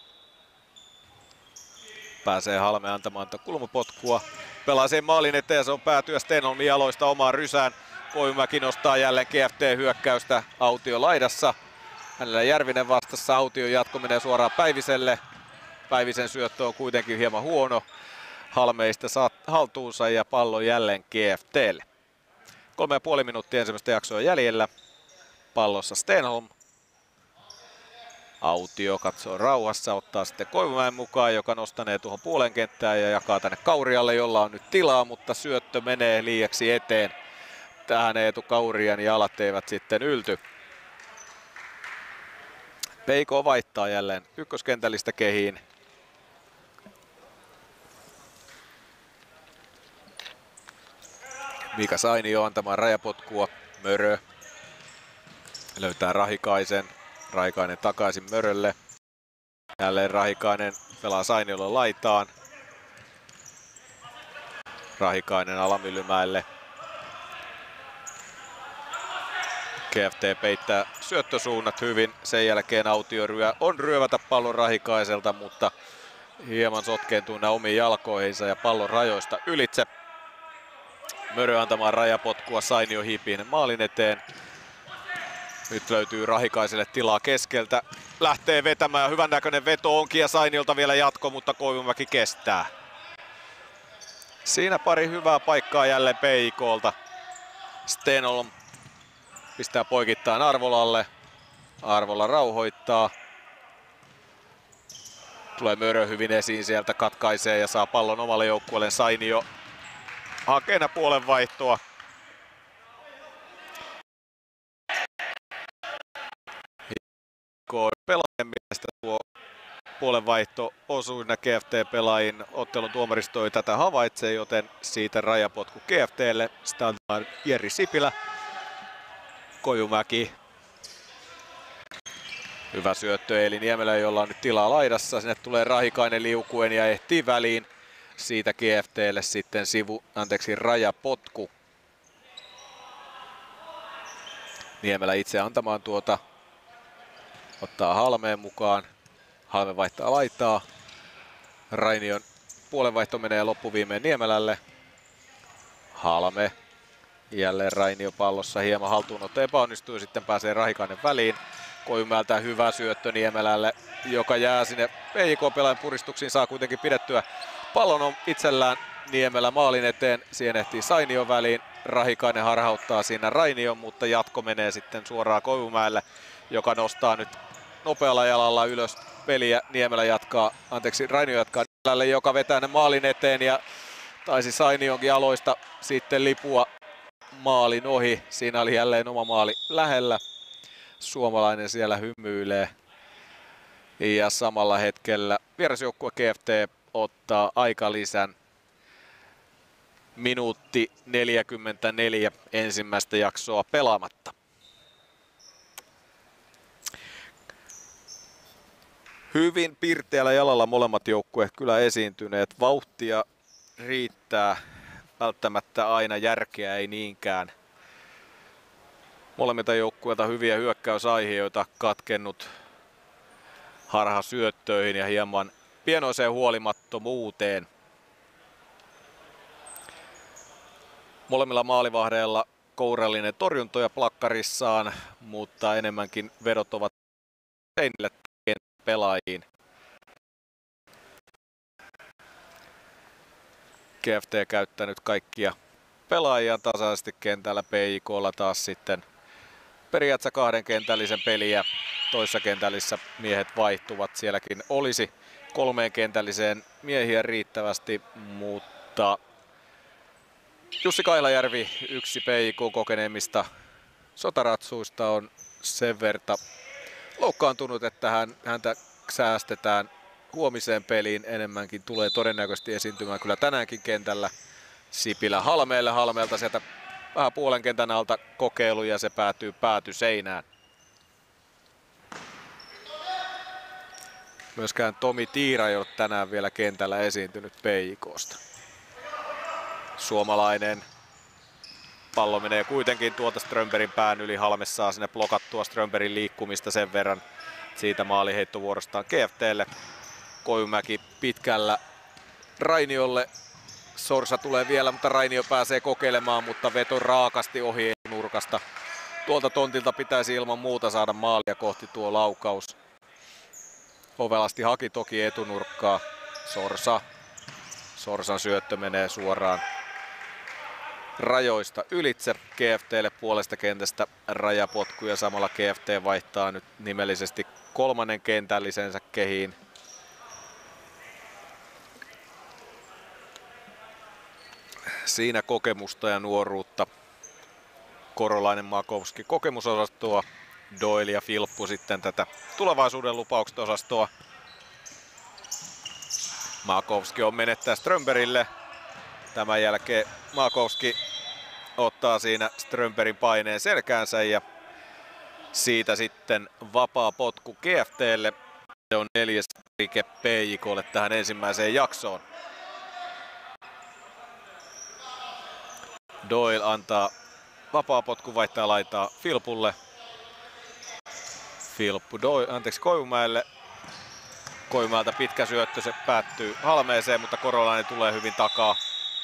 Pääsee Halme antamaan kulmapotkua. Pelaa sen maalin eteen, se on päätyä Stenholmin jaloista omaan rysään. Koivumäki nostaa jälleen GFT-hyökkäystä Autio laidassa. Hänellä Järvinen vastassa, Aution jatko menee suoraan Päiviselle. Päivisen syöttö on kuitenkin hieman huono. Halmeista saa haltuunsa ja pallon jälleen GFT:lle. 3,5 minuuttia ensimmäistä jaksoa jäljellä. Pallossa Stenholm. Autio katsoo rauhassa, ottaa sitten Koivumäen mukaan, joka nostanee tuohon puolen kenttään ja jakaa tänne Kaurialle, jolla on nyt tilaa, mutta syöttö menee liiaksi eteen. Tähän Eetu Kaurian jalat eivät sitten ylty. Peiko vaihtaa jälleen ykköskentällistä kehiin. Mika Sainio antamaan rajapotkua. Mörö löytää Rahikaisen. Rahikainen takaisin Mörölle. Jälleen Rahikainen pelaa Sainiolle laitaan. Rahikainen Alamyllymäelle. GFT peittää syöttösuunnat hyvin. Sen jälkeen Autio on ryövätä pallon Rahikaiselta, mutta hieman sotkeentuu nämä omiin jalkoihinsa ja pallon rajoista ylitse. Mörö antamaan rajapotkua Sainio hiipien maalin eteen. Nyt löytyy Rahikaiselle tilaa keskeltä. Lähtee vetämään. Hyvän näköinen veto onkin ja Sainiolta vielä jatko, mutta Koivumäki kestää. Siinä pari hyvää paikkaa jälleen PIK:lta. Stenholm pistää poikittain Arvolalle. Arvola rauhoittaa. Tulee Mörö hyvin esiin sieltä, katkaisee ja saa pallon omalle joukkueelle. Sainio hakeena puolen vaihtoa. Pelaajan mielestä tuo puolenvaihto osui GFT-pelaajin. Ottelun tuomaristo ei tätä havaitse, joten siitä rajapotku GFT:lle. Sitä antaa Jeri Sipilä. Koivumäki. Hyvä syöttö Eeli Niemelä, jolla on nyt tilaa laidassa. Sinne tulee Rahikainen liukuen ja ehtii väliin. Siitä GFT:lle sitten rajapotku. Niemelä itse antamaan tuota. Ottaa Halmeen mukaan. Halme vaihtaa laitaa. Rainion puolenvaihto menee loppuviimeen Niemelälle. Halme. Jälleen Rainio pallossa. Hieman haltuunotto epäonnistuu. Sitten pääsee Rahikainen väliin. Koivumäeltä hyvä syöttö Niemelälle, joka jää sinne PJK-pelaajan puristuksiin. Saa kuitenkin pidettyä pallon on itsellään. Niemelä maalin eteen. Siihen ehtii Sainio väliin. Rahikainen harhauttaa siinä Rainion, mutta jatko menee sitten suoraan Koivumäelle, joka nostaa nyt nopealla jalalla ylös peliä. Rainio jatkaa Niemelälle, joka vetää ne maalin eteen ja taisi Sainionkin jaloista sitten lipua maalin ohi. Siinä oli jälleen oma maali lähellä. Suomalainen siellä hymyilee. Ja samalla hetkellä vierasjoukkue GFT ottaa aikalisän. Minuutti 44 ensimmäistä jaksoa pelaamatta. Hyvin pirteällä jalalla molemmat joukkueet kyllä esiintyneet. Vauhtia riittää, välttämättä aina järkeä ei niinkään. Molemmilta joukkueilta hyviä hyökkäysaiheita katkennut harhasyöttöihin ja hieman pienoiseen huolimattomuuteen. Molemmilla maalivahdeilla kourallinen torjuntoja plakkarissaan, mutta enemmänkin vedot ovat seinille pelaajiin. GFT käyttänyt kaikkia pelaajia tasaisesti kentällä. PJK:lla taas sitten periaatteessa kahden kentällisen peliä. Toissa kentällissä miehet vaihtuvat. Sielläkin olisi kolmeen kentälliseen miehiä riittävästi, mutta Jussi Kailajärvi, yksi PJK-kokeneemmista sotaratsuista, on sen verta loukkaantunut, että häntä säästetään huomiseen peliin. Enemmänkin tulee todennäköisesti esiintymään kyllä tänäänkin kentällä. Sipilä Halmeelle. Halmeelta sieltä vähän puolen kentän alta kokeilu ja se päätyy päätyseinään. Myöskään Tomi Tiira ei ole tänään vielä kentällä esiintynyt PJK:sta. Suomalainen. Pallo menee kuitenkin tuolta Strömbergin pään yli. Halme saa sinne blokattua Strömbergin liikkumista sen verran. Siitä maaliheittovuorostaan GFT:lle. Koivumäki pitkällä Rainiolle. Sorsa tulee vielä, mutta Rainio pääsee kokeilemaan, mutta veto raakasti ohi nurkasta. Tuolta tontilta pitäisi ilman muuta saada maalia kohti tuo laukaus. Ovelasti haki toki etunurkkaa. Sorsa Sorsan syöttö menee suoraan rajoista ylitse GFT:lle puolesta kentästä rajapotku ja samalla GFT vaihtaa nyt nimellisesti kolmannen kentällisensä kehiin. Siinä kokemusta ja nuoruutta. Korolainen, Makovski kokemusosastoa, Doyle ja Filppu sitten tätä tulevaisuuden lupaukset osastoa. Makovski on menettää Strömbergille. Tämän jälkeen Makovski ottaa siinä Strömbergin paineen selkäänsä ja siitä sitten vapaa potku GFT:lle. Se on 4. rike PJK:lle tähän ensimmäiseen jaksoon. Doyle antaa vapaa potku, vaihtaa laitaa Filpulle. Filppu Koivumäelle. Koivumäeltä pitkä syöttö, se päättyy Halmeeseen, mutta Korolainen tulee hyvin takaa.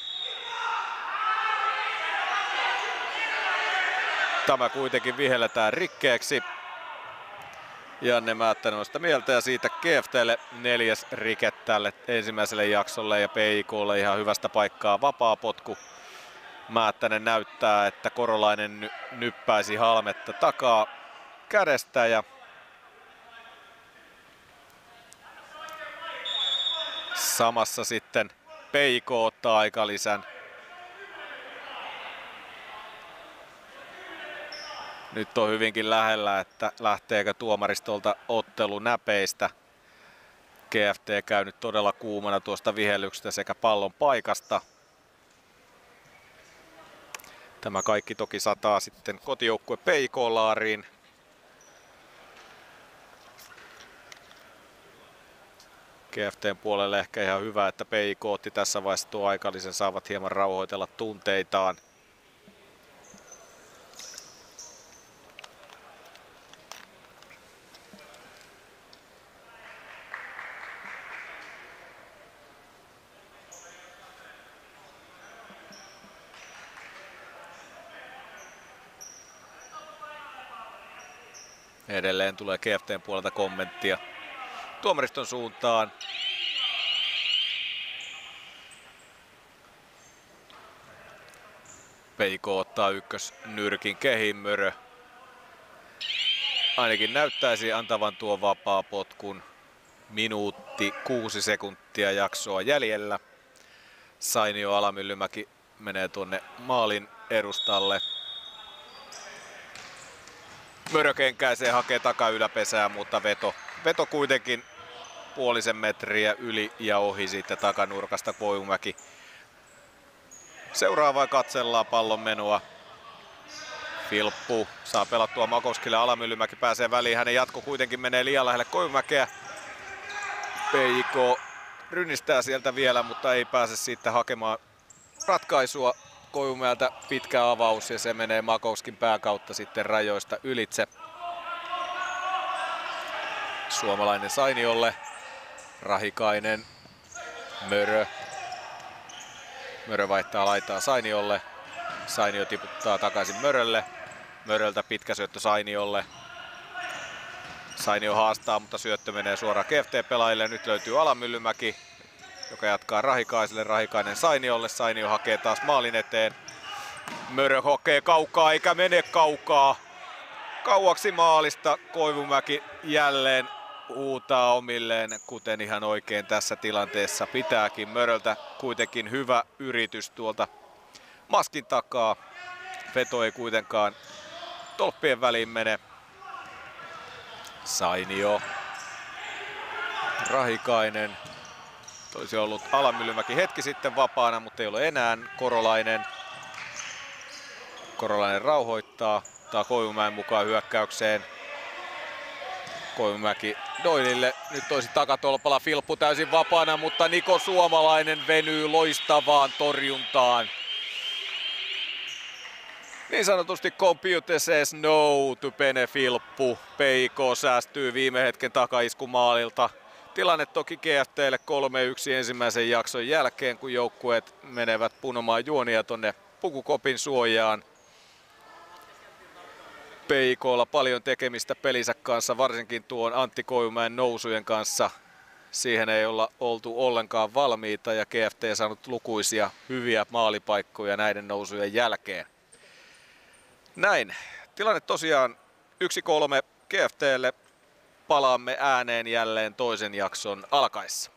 Tämä kuitenkin vihelletään rikkeeksi. Janne Määttänen on sitä mieltä ja siitä GFT:lle 4. rike tälle ensimmäiselle jaksolle ja PJK:lle ihan hyvästä paikkaa vapaa potku. Määttänen näyttää, että Korolainen nyppäisi Halmetta takaa kädestä ja samassa sitten PJK ottaa aikalisän. Nyt on hyvinkin lähellä, että lähteekö tuomaristolta ottelu näpeistä. GFT käy nyt todella kuumana tuosta vihellyksestä sekä pallon paikasta. Tämä kaikki toki sataa sitten kotijoukkue PJK-laariin. GFT:n puolelle ehkä ihan hyvä, että PJK otti tässä vaiheessa tuo aikalisen, saavat hieman rauhoitella tunteitaan. Edelleen tulee GFT:n puolelta kommenttia tuomariston suuntaan. PJK ottaa ykkösnyrkin kehiin, Mörö ainakin näyttäisi antavan tuon vapaa potkun. Minuutti 6 sekuntia jaksoa jäljellä. Sainio Alamyllymäki menee tuonne maalin edustalle. Mörö kenkäisee, hakee takayläpesää, mutta veto kuitenkin puolisen metriä yli ja ohi siitä takanurkasta. Koivumäki seuraa vai katsellaan pallon menoa. Filppu saa pelattua Makovskille, Alamyllymäki pääsee väliin, hänen jatko kuitenkin menee liian lähelle Koivumäkeä. PJK rynnistää sieltä vielä, mutta ei pääse siitä hakemaan ratkaisua. Koivumäeltä pitkä avaus ja se menee Makovskin pääkautta sitten rajoista ylitse. Suomalainen Sainiolle, Rahikainen, Mörö. Mörö vaihtaa laitaa Sainiolle. Sainio tiputtaa takaisin Mörölle. Möröltä pitkä syöttö Sainiolle. Sainio haastaa, mutta syöttö menee suoraan GFT-pelaajille. Nyt löytyy Alamyllymäki, joka jatkaa Rahikaiselle. Rahikainen Sainiolle. Sainio hakee taas maalin eteen. Mörö hokee kaukaa eikä mene kaukaa. Kauaksi maalista. Koivumäki jälleen huutaa omilleen, kuten ihan oikein tässä tilanteessa pitääkin. Möröltä kuitenkin hyvä yritys tuolta maskin takaa. Veto ei kuitenkaan tolppien väliin mene. Sainio. Rahikainen. Toisi ollut Alamyllymäki hetki sitten vapaana, mutta ei ole enää. Korolainen rauhoittaa. Ottaa Koivumäen mukaan hyökkäykseen. Koivumäki Doylille. Nyt toisi takatolpalla Filppu täysin vapaana, mutta Niko Suomalainen venyy loistavaan torjuntaan. Niin sanotusti computer says no to Pene Filppu. PJK säästyy viime hetken takaiskumaalilta. Tilanne toki GFT:lle 3-1 ensimmäisen jakson jälkeen, kun joukkueet menevät punomaan juonia tonne pukukopin suojaan. PJK:lla paljon tekemistä pelinsä kanssa, varsinkin tuon Antti Koivumäen nousujen kanssa. Siihen ei olla oltu ollenkaan valmiita ja GFT saanut lukuisia hyviä maalipaikkoja näiden nousujen jälkeen. Näin. Tilanne tosiaan 1-3 GFTlle. Palaamme ääneen jälleen toisen jakson alkaessa.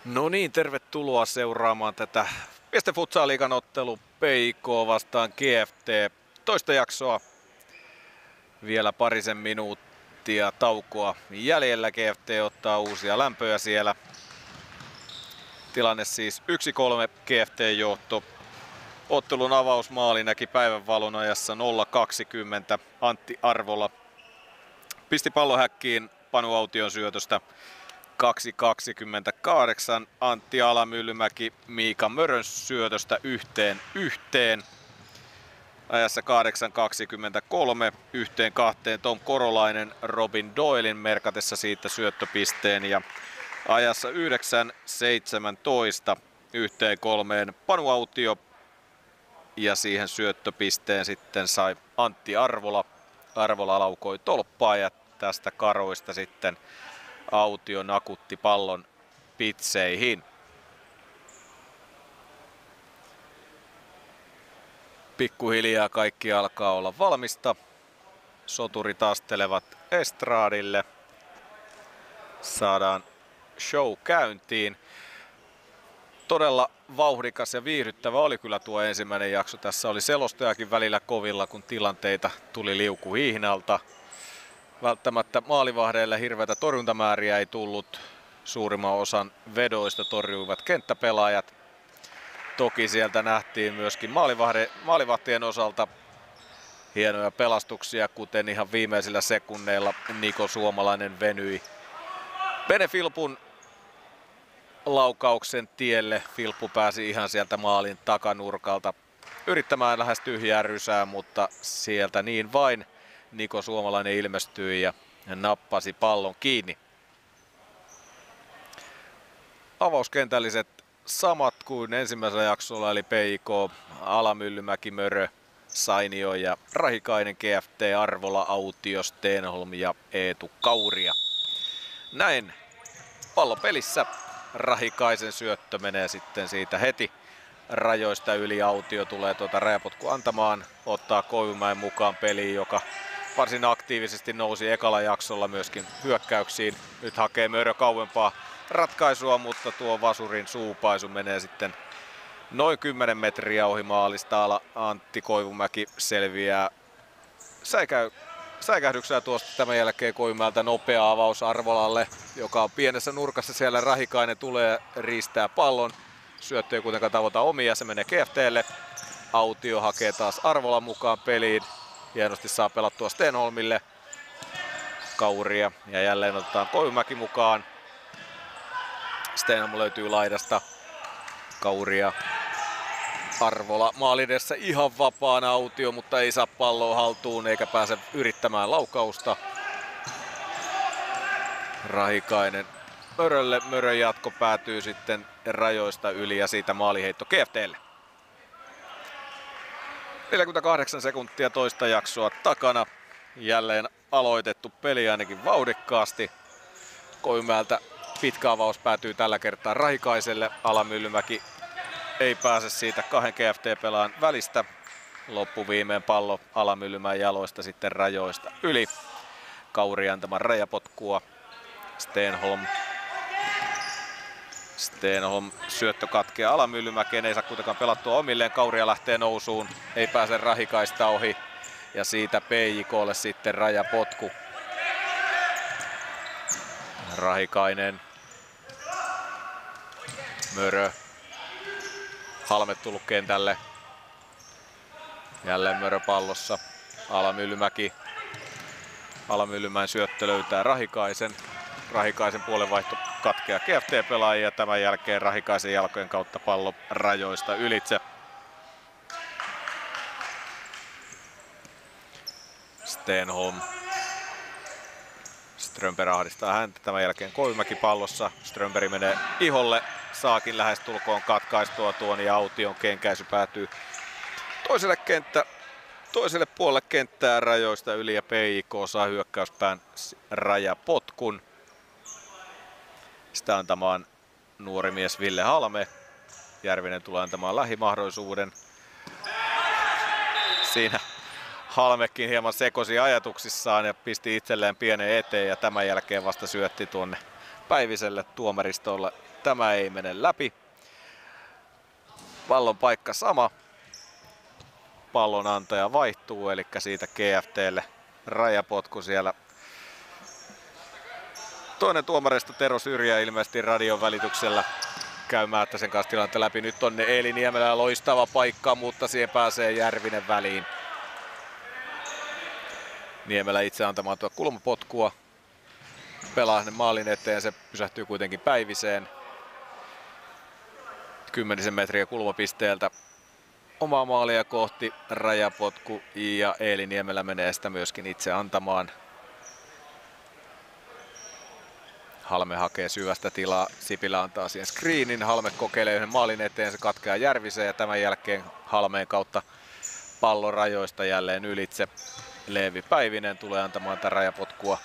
No niin, tervetuloa seuraamaan tätä miesten futsal-liigan ottelu PIK vastaan GFT. Toista jaksoa, vielä parisen minuuttia taukoa jäljellä. GFT ottaa uusia lämpöjä siellä. Tilanne siis 1-3 GFT-johto. Ottelun avausmaali näki päivänvalon ajassa 0.20. Antti Arvola pisti pallohäkkiin Panu Aution syötöstä 2.28. Antti Alamyllymäki Miika Mörön syötöstä 1-1. Ajassa 8.23. 1-2 Tom Korolainen Robin Doylin merkatessa siitä syöttöpisteen ja ajassa 9.17. 1-3 Panu Autio ja siihen syöttöpisteen sitten sai Antti Arvola. Arvola laukoi tolppaa ja tästä karoista sitten Autio nakutti pallon pitseihin. Pikkuhiljaa kaikki alkaa olla valmista. Soturit astelevat estraadille. Saadaan show käyntiin. Todella vauhdikas ja viihdyttävä oli kyllä tuo ensimmäinen jakso. Tässä oli selostajakin välillä kovilla, kun tilanteita tuli liukuhihnalta. Välttämättä maalivahdeille hirveätä torjuntamääriä ei tullut. Suurimman osan vedoista torjuivat kenttäpelaajat. Toki sieltä nähtiin myöskin maalivahtien osalta hienoja pelastuksia, kuten ihan viimeisillä sekunneilla Niko Suomalainen venyi Bene Filppun laukauksen tielle. Filppu pääsi ihan sieltä maalin takanurkalta yrittämään lähes tyhjää rysää, mutta sieltä niin vain Niko Suomalainen ilmestyi ja nappasi pallon kiinni. Avauskentälliset samat kuin ensimmäisellä jaksolla, eli PIK, Alamyllymäki, Mörö, Sainio ja Rahikainen, GFT, Arvola, Autio, Stenholm ja Eetu Kauria. Näin pallo pelissä. Rahikaisen syöttö menee sitten siitä heti rajoista yli. Autio tulee tuota rajapotku antamaan, ottaa Koivumäen mukaan peliin, joka varsin aktiivisesti nousi ekalla jaksolla myöskin hyökkäyksiin. Nyt hakee Mörö kauempaa ratkaisua, mutta tuo vasurin suupaisu menee sitten noin 10 metriä ohi maalista. Antti Koivumäki selviää säikähdyksellä tuosta. Tämän jälkeen Koivumäeltä nopea avaus Arvolalle, joka on pienessä nurkassa siellä. Rahikainen tulee riistää pallon. Syöttö ei kuitenkaan tavoita omia, se menee GFTlle. Autio hakee taas Arvolan mukaan peliin. Hienosti saa pelattua Stenholmille. Kauria ja jälleen otetaan Koivumäki mukaan. Stenholm löytyy laidasta. Kauria. Arvola maalin edessä ihan vapaana. Autio, mutta ei saa palloa haltuun eikä pääse yrittämään laukausta. Rahikainen Mörölle. Mörön jatko päätyy sitten rajoista yli ja siitä maaliheitto GFTlle. 48 sekuntia toista jaksoa takana. Jälleen aloitettu peli ainakin vauhdikkaasti. Koivumäeltä pitkä avaus päätyy tällä kertaa Rahikaiselle. Alamyllymäki ei pääse siitä kahden GFT-pelaan välistä. Loppuviimeen pallo Alamyllymäen jaloista sitten rajoista yli. Kauri antamaan rajapotkua. Stenholm syöttö katkeaa Alamyllymäkeen, ei saa kuitenkaan pelattua omilleen. Kauria lähtee nousuun, ei pääse Rahikaista ohi ja siitä PJKlle sitten rajapotku. Rahikainen. Mörö. Halme tullut kentälle. Jälleen Mörö pallossa. Alamyllymäki. Alamyllymäen syöttö löytää Rahikaisen. Rahikaisen puolenvaihto katkeaa GFT-pelaajia. Tämän jälkeen Rahikaisen jalkojen kautta pallo rajoista ylitse. Stenholm. Strömberg ahdistaa häntä. Tämän jälkeen Koivumäki pallossa. Strömberg menee iholle. Saakin lähestulkoon katkaistua tuon ja Aution kenkäisy päätyy toiselle puolelle kenttää rajoista yli ja PIK saa hyökkäyspään rajapotkun. Sitä antamaan nuori mies Ville Halme. Järvinen tulee antamaan lähimahdollisuuden. Siinä Halmekin hieman sekosi ajatuksissaan ja pisti itselleen pienen eteen ja tämän jälkeen vasta syötti tuonne Päiviselle tuomaristolle. Tämä ei mene läpi. Pallon paikka sama. Pallon antaja vaihtuu, eli siitä GFT:lle rajapotku siellä. Toinen tuomareista Tero Syrjä ilmeisesti radion välityksellä käy Määttäsen kanssa tilannetta läpi. Nyt on Eeli Niemelä loistava paikka, mutta siihen pääsee Järvinen väliin. Niemelä itse antamaan tuo kulmapotkua. Pelaa hänen maalin eteen, se pysähtyy kuitenkin Päiviseen. 10 metriä kulmapisteeltä omaa maalia kohti rajapotku ja Eeli Niemelä menee sitä myöskin itse antamaan. Halme hakee syvästä tilaa, Sipilä antaa siihen screenin, Halme kokeilee yhden maalin eteen, se katkeaa Järviseen ja tämän jälkeen Halmeen kautta pallon rajoista jälleen ylitse. Leevi Päivinen tulee antamaan tätä rajapotkua.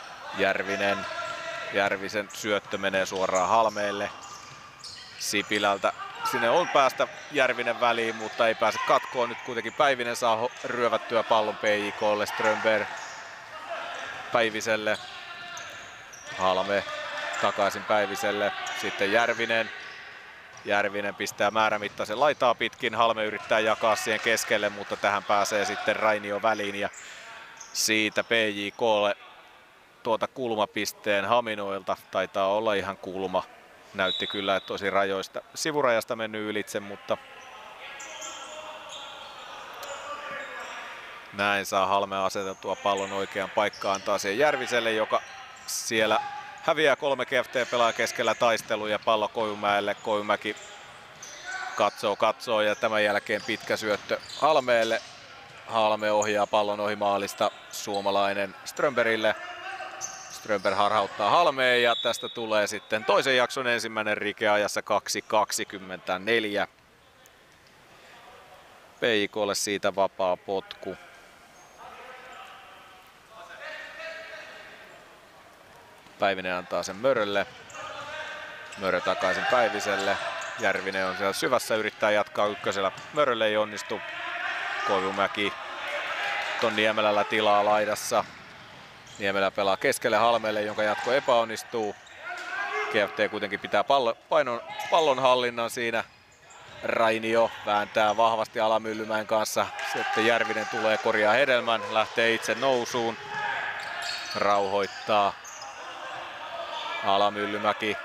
Järvisen syöttö menee suoraan Halmeelle. Sipilältä sinne on päästä Järvinen väliin, mutta ei pääse katkoon. Nyt kuitenkin Päivinen saa ryövättyä pallon PJK:lle. Strömberg Päiviselle. Halme takaisin Päiviselle. Sitten Järvinen pistää määrämittaisen laitaa pitkin. Halme yrittää jakaa siihen keskelle, mutta tähän pääsee sitten Rainio väliin. Ja siitä PJK:lle tuota kulmapisteen Haminoilta. Taitaa olla ihan kulma. Näytti kyllä, että tosi rajoista. Sivurajasta mennyt ylitse, mutta näin saa Halme asetettua pallon oikeaan paikkaan taas Järviselle, joka siellä häviää 3 GFT-pelaa keskellä taistelua ja pallo Koivumäelle. Koivumäki katsoo ja tämän jälkeen pitkä syöttö Halmeelle. Halme ohjaa pallon ohi maalista suomalainen Strömbergille. Strömberg harhauttaa Halmeen ja tästä tulee sitten toisen jakson ensimmäinen rike ajassa 2.24. PJK:lle siitä vapaa potku. Päivinen antaa sen Mörölle. Mörö takaisin Päiviselle. Järvinen on siellä syvässä, yrittää jatkaa ykkösellä. Mörölle ei onnistu. Koivumäki ton Niemelällä tilaa laidassa. Niemelä pelaa keskelle Halmeelle, jonka jatko epäonnistuu. GFT kuitenkin pitää pallon hallinnan siinä. Rainio vääntää vahvasti Alamyllymäen kanssa. Sitten Järvinen tulee, korjaa hedelmän, lähtee itse nousuun. Rauhoittaa Alamyllymäki.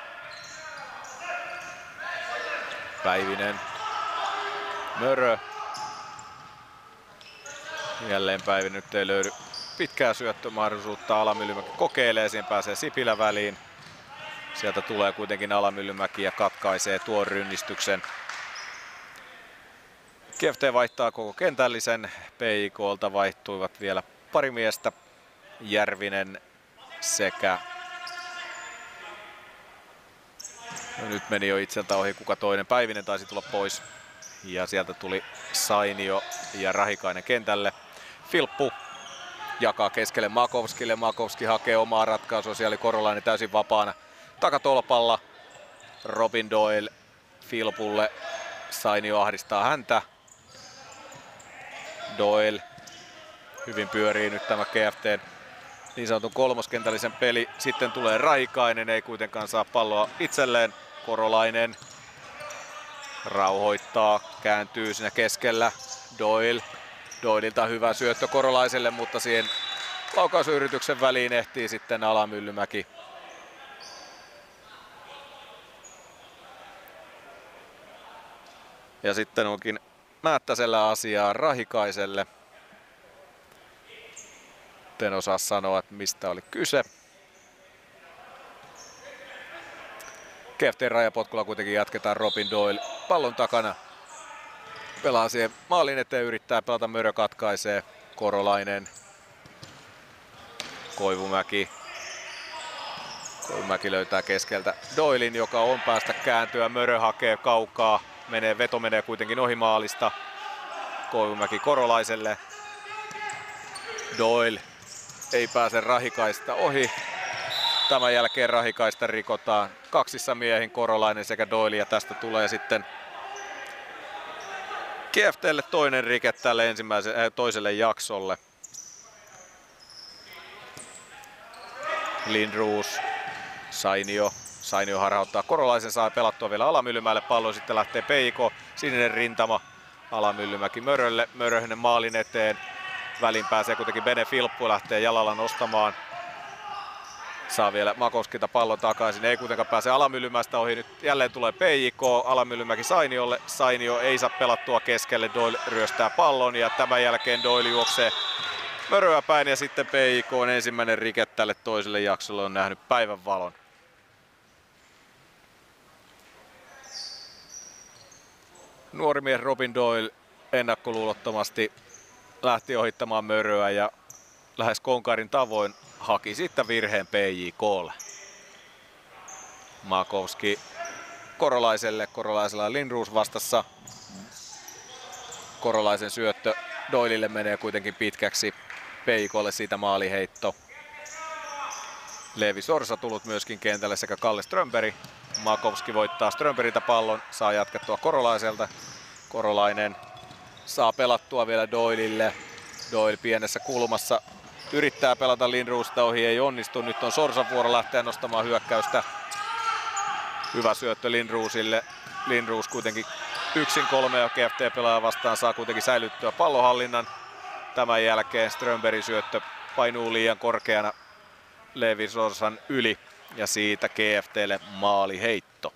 Päivinen. Mörö. Jälleen Päivinen, nyt ei löydy pitkää syöttömahdollisuutta. Alamyllymäki kokeilee, siihen pääsee Sipilä väliin. Sieltä tulee kuitenkin Alamyllymäki ja katkaisee tuon rynnistyksen. GFT vaihtaa koko kentällisen. PJK:lta vaihtuivat vielä pari miestä. Järvinen sekä... No, nyt meni jo itseltä ohi kuka toinen. Päivinen taisi tulla pois. Ja sieltä tuli Sainio ja Rahikainen kentälle. Filppu jakaa keskelle Makovskille. Makovski hakee omaa ratkaisua. Siellä oli Korolainen täysin vapaana takatolpalla. Robin Doyle Filpulle. Sainio ahdistaa häntä. Doyle hyvin pyörii nyt tämä GFT:n niin sanotun kolmoskentällisen peli. Sitten tulee Rahikainen, ei kuitenkaan saa palloa itselleen. Korolainen rauhoittaa, kääntyy siinä keskellä. Doylilta hyvä syöttö Korolaiselle, mutta siihen laukausuyrityksen väliin ehtii sitten Alamyllymäki. Ja sitten onkin Määttäsellä asiaa Rahikaiselle. En osaa sanoa, että mistä oli kyse. GFT:n rajapotkulla kuitenkin jatketaan. Robin Doyle pallon takana. Pelaa siihen maalin eteen, yrittää pelata, Mörö katkaisee. Korolainen. Koivumäki löytää keskeltä Doylin, joka on päästä kääntyä. Mörö hakee kaukaa. Veto menee kuitenkin ohi maalista. Koivumäki Korolaiselle. Doyle ei pääse Rahikaista ohi. Tämän jälkeen Rahikaista rikotaan kaksissa miehin, Korolainen sekä Doyle, ja tästä tulee sitten GFT:lle toinen rike tälle toiselle jaksolle. Lindroos Sainio harhauttaa Korolaisen, saa pelattua vielä Alamyllymäelle pallo, sitten lähtee PIK, sininen rintama Alamyllymäki Mörölle, Möröhnen maalin eteen, väliin pääsee kuitenkin Bene Filppu, lähtee jalalla nostamaan, saa vielä Makovskilta pallon takaisin, ei kuitenkaan pääse Alamyllymäestä ohi, nyt jälleen tulee PIK, Alamyllymäki Sainiolle, Sainio ei saa pelattua keskelle, Doyle ryöstää pallon ja tämän jälkeen Doyle juoksee Möröä päin ja sitten PIK on ensimmäinen rike tälle toiselle jaksolle, on nähnyt päivänvalon. Nuori mies Robin Doyle ennakkoluulottomasti lähti ohittamaan Möröä ja lähes konkarin tavoin haki sitten virheen PJK:lle. Makovski Korolaisella Lindroos vastassa. Korolaisen syöttö Doylelle menee kuitenkin pitkäksi. PJK:lle siitä maaliheitto. Leevi Sorsa tullut myöskin kentälle sekä Kalle Strömberg. Makovski voittaa Strömbergiltä pallon, saa jatkettua Korolaiselta. Korolainen saa pelattua vielä Doylelle. Doyle pienessä kulmassa yrittää pelata Lindroosista ohi, ei onnistu. Nyt on Sorsan vuoro lähteä nostamaan hyökkäystä. Hyvä syöttö Lindroosille. Lindroos kuitenkin 1-3 ja GFT-pelaaja vastaan saa kuitenkin säilyttyä pallonhallinnan. Tämän jälkeen Strömbergin syöttö painuu liian korkeana Leevi Sorsan yli ja siitä GFT:lle maaliheitto.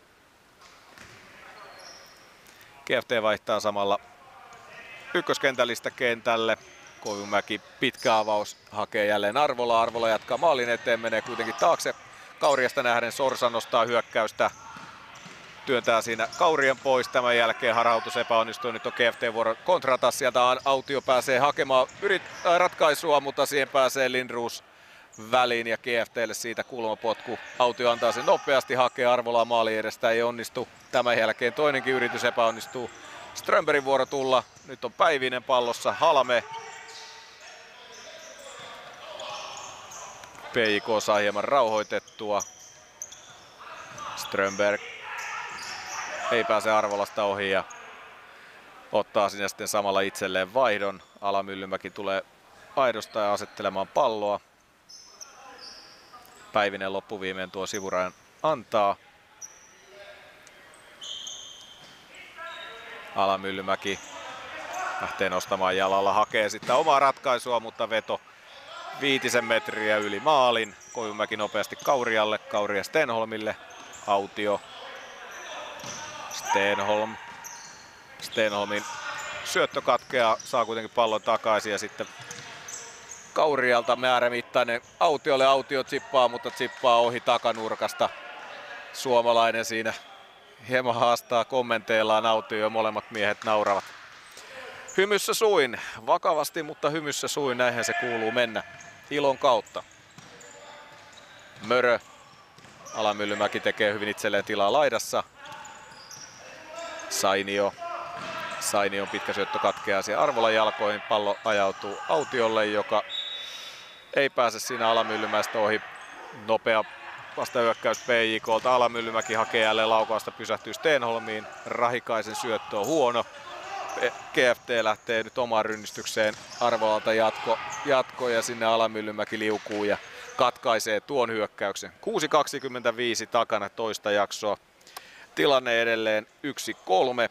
GFT vaihtaa samalla ykköskentällistä kentälle. Koivumäki pitkä avaus hakee jälleen Arvola. Arvola jatkaa maalin eteen, menee kuitenkin taakse. Kauriasta nähden Sorsa nostaa hyökkäystä. Työntää siinä Kaurien pois. Tämän jälkeen harhautus epäonnistuu. Nyt on GFT-vuoro kontrata. Sieltä Autio pääsee hakemaan ratkaisua, mutta siihen pääsee Lindroos väliin ja GFT:lle siitä kulmapotku. Autio antaa sen nopeasti, hakee Arvolaa maali edestä, ei onnistu. Tämän jälkeen toinenkin yritys epäonnistuu. Strömbergin vuoro tulla. Nyt on Päivinen pallossa. Halme. PJK saa hieman rauhoitettua. Strömberg ei pääse Arvolasta ohi ja ottaa sinne sitten samalla itselleen vaihdon. Alamyllymäki tulee aidosta ja asettelemaan palloa. Päivinen loppuviimeen tuo sivurajan antaa. Alamyllymäki lähtee nostamaan jalalla, hakee sitten omaa ratkaisua, mutta veto 5 metriä yli maalin. Koivumäki nopeasti Kaurialle, Kauria Stenholmille, Autio, Stenholmin syöttö katkeaa, saa kuitenkin pallon takaisin ja sitten Kaurialta määrämittainen Autiolle. Autio tsippaa, mutta tsippaa ohi takanurkasta. Suomalainen siinä hieman haastaa kommenteillaan Autio ja molemmat miehet nauravat. Hymyssä suin, vakavasti, mutta hymyssä suin, näinhän se kuuluu mennä ilon kautta. Mörö, Alamyllymäki tekee hyvin itselleen tilaa laidassa. Sainion pitkä syöttö katkeaa siihen Arvolan jalkoihin, pallo ajautuu Autiolle, joka ei pääse siinä Alamyllymäestä ohi. Nopea vastahyökkäys PJK:lta, Alamyllymäki hakee jälleen laukausta, pysähtyy Stenholmiin, Rahikaisen syöttö on huono. GFT lähtee nyt omaan rynnistykseen, Arvolalta jatko ja sinne Alamyllymäki liukuu ja katkaisee tuon hyökkäyksen. 6.25 takana toista jaksoa. Tilanne edelleen 1-3.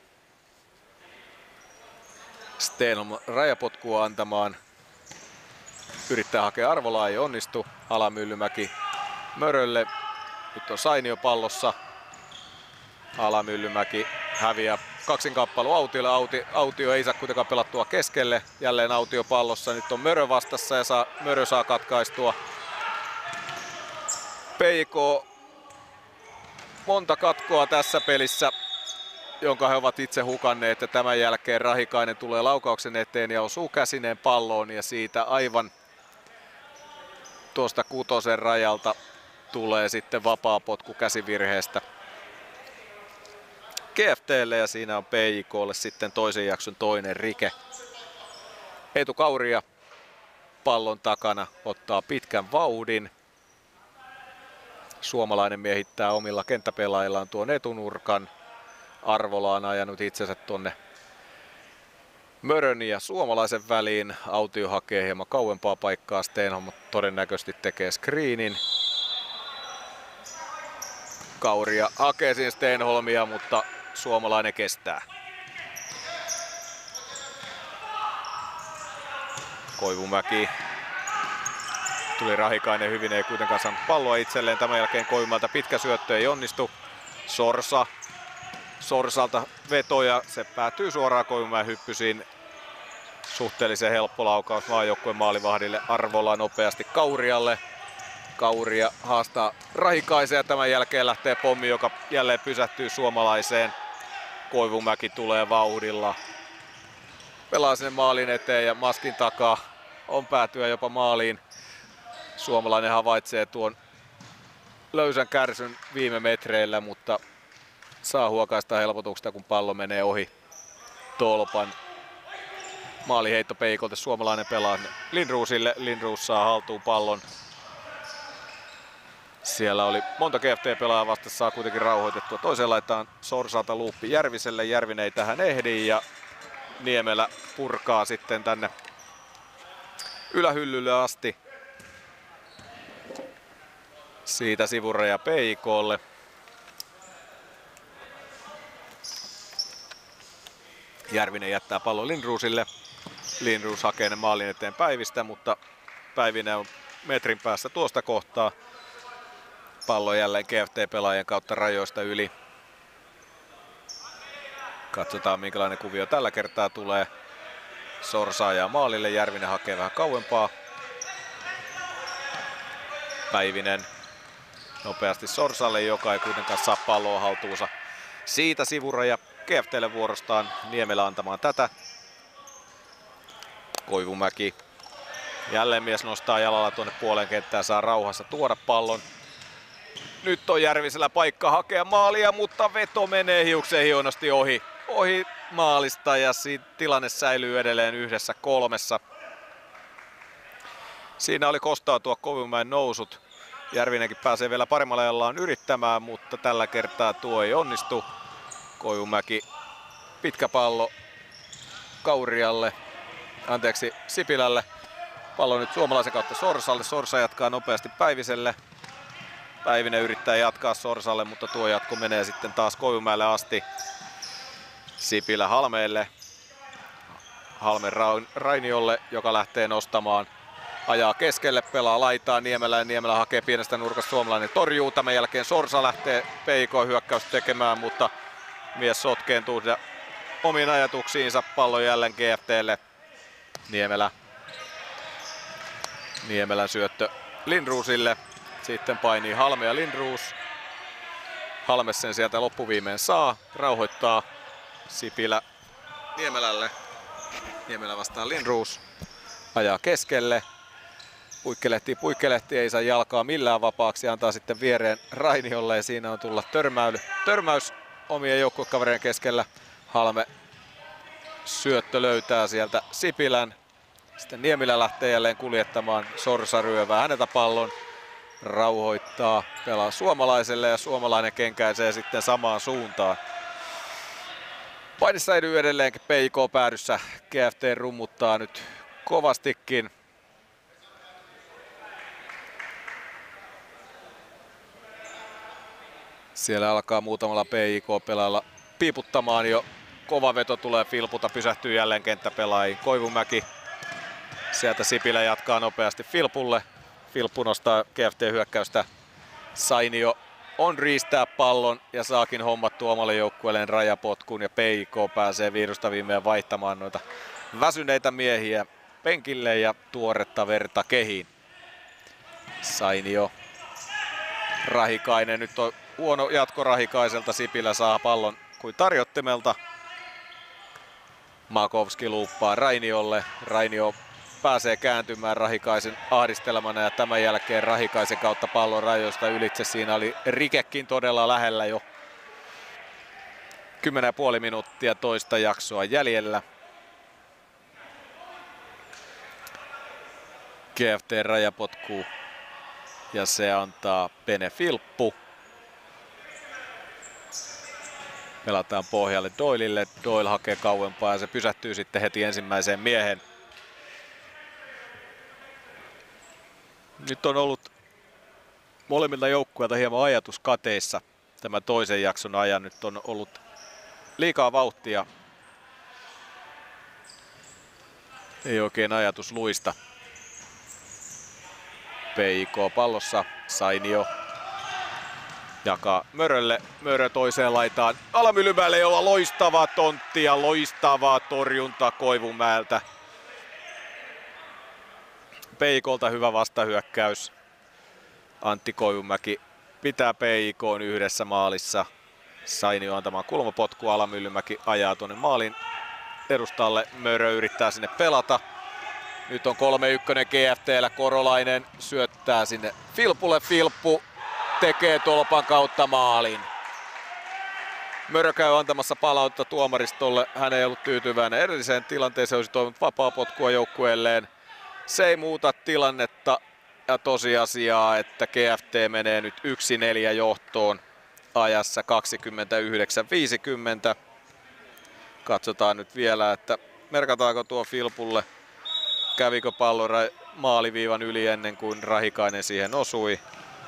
Stenholm rajapotkua antamaan. Yrittää hakea Arvolaa, ei onnistu. Alamyllymäki Mörölle. Nyt on Sainio pallossa. Alamyllymäki häviää kaksinkamppailu Autiolle. Autio ei saa kuitenkaan pelattua keskelle. Jälleen Autio pallossa. Nyt on Mörö vastassa ja Mörö saa katkaistua. PJK monta katkoa tässä pelissä, jonka he ovat itse hukanneet. Ja tämän jälkeen Rahikainen tulee laukauksen eteen ja osuu käsineen palloon. Ja siitä aivan tuosta 6 rajalta tulee sitten vapaapotku käsivirheestä GFT:lle ja siinä on PJK:lle sitten toisen jakson toinen rike. Eetu Kauria pallon takana ottaa pitkän vauhdin. Suomalainen miehittää omilla kenttäpelaajillaan tuon etunurkan. Arvola on ajanut itsensä tonne Mörön ja suomalaisen väliin. Autio hakee hieman kauempaa paikkaa. Stenholm todennäköisesti tekee screenin. Kauria hakee siinä Stenholmia, mutta suomalainen kestää. Koivumäki. Tuli Rahikainen hyvin, ei kuitenkaan saanut palloa itselleen. Tämän jälkeen Koivumäeltä pitkä syöttö ei onnistu. Sorsalta veto ja se päätyy suoraan Koivumäen hyppysiin. Suhteellisen helppo laukaus maajoukkueen maalivahdille. Arvola nopeasti Kaurialle. Kauria haastaa Rahikaisen ja tämän jälkeen lähtee pommi, joka jälleen pysähtyy suomalaiseen. Koivumäki tulee vauhdilla. Pelaa sinne maalin eteen ja maskin takaa on päätyä jopa maaliin. Suomalainen havaitsee tuon löysän kärsyn viime metreillä, mutta saa huokaista helpotuksesta, kun pallo menee ohi tolpan. Maaliheitto Peikolta, suomalainen pelaa Lindroosille. Lindroos saa haltuun pallon. Siellä oli monta GFT-pelaajaa vasta, saa kuitenkin rauhoitettua. Toiseen laitetaan Sorsalta luuppi Järviselle. Järvinen ei tähän ehdi ja Niemelä purkaa sitten tänne ylähyllylle asti. Siitä sivuraja PIK:lle. Järvinen jättää pallon Lindroosille. Lindroos hakee ne maalin eteen Päivistä, mutta Päivinen on metrin päässä tuosta kohtaa. Pallo jälleen GFT-pelaajien kautta rajoista yli. Katsotaan minkälainen kuvio tällä kertaa tulee. Sorsa ajaa maalille, Järvinen hakee vähän kauempaa. Päivinen nopeasti Sorsalle, joka ei kuitenkaan saa palloa haltuunsa. Siitä sivuraja GFT:lle vuorostaan, Niemelä antamaan tätä. Koivumäki. Jälleen mies nostaa jalalla tuonne puolen kenttään, saa rauhassa tuoda pallon. Nyt on Järvisellä paikka hakea maalia, mutta veto menee hiukseen hienosti ohi maalista ja tilanne säilyy edelleen 1-3. Siinä oli kostautua Koivumäen nousut. Järvinenkin pääsee vielä paremmalla ajallaan yrittämään, mutta tällä kertaa tuo ei onnistu. Koivumäki, pitkä pallo Sipilälle. Pallo nyt suomalaisen kautta Sorsalle. Sorsa jatkaa nopeasti Päiviselle. Päivinen yrittää jatkaa Sorsalle, mutta tuo jatko menee sitten taas Koivumäelle asti. Sipilä Halmeelle. Halme Rainiolle, joka lähtee nostamaan. Ajaa keskelle, pelaa laitaa Niemelä ja Niemelä hakee pienestä nurkasta, suomalainen torjuu. Tämän jälkeen Sorsa lähtee PIK-hyökkäystä tekemään, mutta mies sotkeentuu omiin ajatuksiinsa. Pallo jälleen GFT:lle. Niemelän syöttö Lindroosille. Sitten painii Halme ja Lindroos. Halme sen sieltä loppuviimeen saa. Rauhoittaa Sipilä Niemelälle. Niemelä vastaan Lindroos. Ajaa keskelle. Puikkelehti, ei saa jalkaa millään vapaaksi. Antaa sitten viereen Rainiolle ja siinä on tulla törmäys omien joukkuekaverien keskellä. Halme syöttö löytää sieltä Sipilän. Sitten Niemelä lähtee jälleen kuljettamaan. Sorsa ryövää häneltä pallon. Rauhoittaa, pelaa suomalaiselle ja suomalainen kenkäisee sitten samaan suuntaan. Paini säilyy edelleenkin PIK päädyssä. GFT rummuttaa nyt kovastikin. Siellä alkaa muutamalla PIK-pelaajalla piiputtamaan jo. Kova veto tulee Filpulta, pysähtyy jälleen kenttäpelaajiin. Koivumäki. Sieltä Sipilä jatkaa nopeasti Filpulle. Filppu nostaa GFT-hyökkäystä. Sainio on riistää pallon ja saakin hommattua omalle joukkueelleen rajapotkun ja PIK pääsee viirusta viimein vaihtamaan noita väsyneitä miehiä penkille ja tuoretta verta kehiin. Sainio. Rahikainen, nyt on huono jatko Rahikaiselta, Sipilä saa pallon kuin tarjottimelta. Makovski luuppaa Rainiolle, Rainio pääsee kääntymään Rahikaisen ahdistelemana ja tämän jälkeen Rahikaisen kautta pallon rajoista ylitse. Siinä oli Rikekin todella lähellä jo. 10,5 minuuttia toista jaksoa jäljellä. GFT rajapotku ja se antaa Pene Filppu. Pelataan pohjalle Doylille. Doyle hakee kauempaa ja se pysähtyy sitten heti ensimmäiseen miehen. Nyt on ollut molemmilta joukkueilta hieman ajatus kateissa Tämä toisen jakson ajan nyt on ollut liikaa vauhtia. Ei oikein ajatus luista. PIK pallossa, Sainio jakaa Mörölle, Mörö toiseen laitaan Alamyllymäelle, jolla loistava tontti ja loistavaa torjunta Koivumäeltä. PIK:lta hyvä vastahyökkäys. Antti Koivumäki pitää PIK:n yhdessä maalissa. Sainio antamaan kulmapotku, Alamyllymäki ajaa tuonne maalin edustalle, Mörö yrittää sinne pelata. Nyt on 3-1 GFT:llä, Korolainen syöttää sinne Filpulle, Filppu tekee tolpan kautta maalin. Mörö käy antamassa palautetta tuomaristolle, hän ei ollut tyytyväinen edelliseen tilanteeseen, olisi toivonut vapaa potkua joukkueelleen. Se ei muuta tilannetta ja tosiasiaa, että GFT menee nyt 1-4 johtoon ajassa 29.50. Katsotaan nyt vielä, että merkataanko tuo Filpulle. Kävikö pallo maaliviivan yli ennen kuin Rahikainen siihen osui.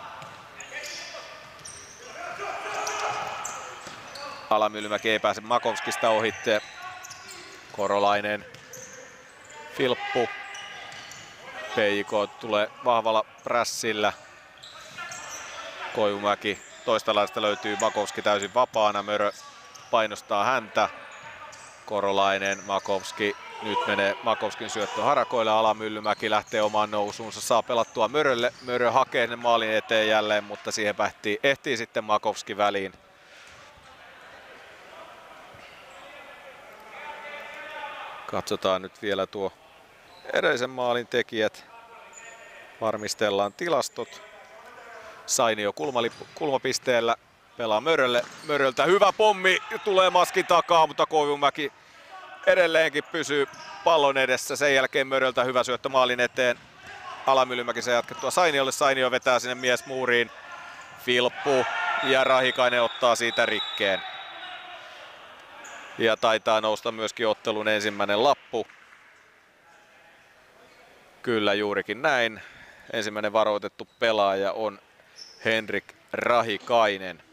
Alamyllymäki ei pääse Makovskista ohitte. Korolainen, Filppu. PIK tulee vahvalla prässillä. Koivumäki toista laista löytyy, Makovski täysin vapaana. Mörö painostaa häntä. Korolainen, Makovski. Nyt menee Makovskin syöttö harakoille, Alamyllymäki lähtee omaan nousuunsa, saa pelattua Mörölle. Mörö hakee ne maalin eteen jälleen, mutta siihen ehtii sitten Makovski väliin. Katsotaan nyt vielä tuo edellisen maalin tekijät. Varmistellaan tilastot. Sainio kulmapisteellä pelaa Mörölle. Möröltä hyvä pommi, tulee maskin takaa, mutta Koivumäki edelleenkin pysyy pallon edessä. Sen jälkeen Möröltä hyvä syöttö maalin eteen. Alamyllymäki se jatkettua Sainiolle. Sainio vetää sinne mies muuriin. Filppu ja Rahikainen ottaa siitä rikkeen. Ja taitaa nousta myöskin ottelun ensimmäinen lappu. Kyllä juurikin näin. Ensimmäinen varoitettu pelaaja on Henrik Rahikainen.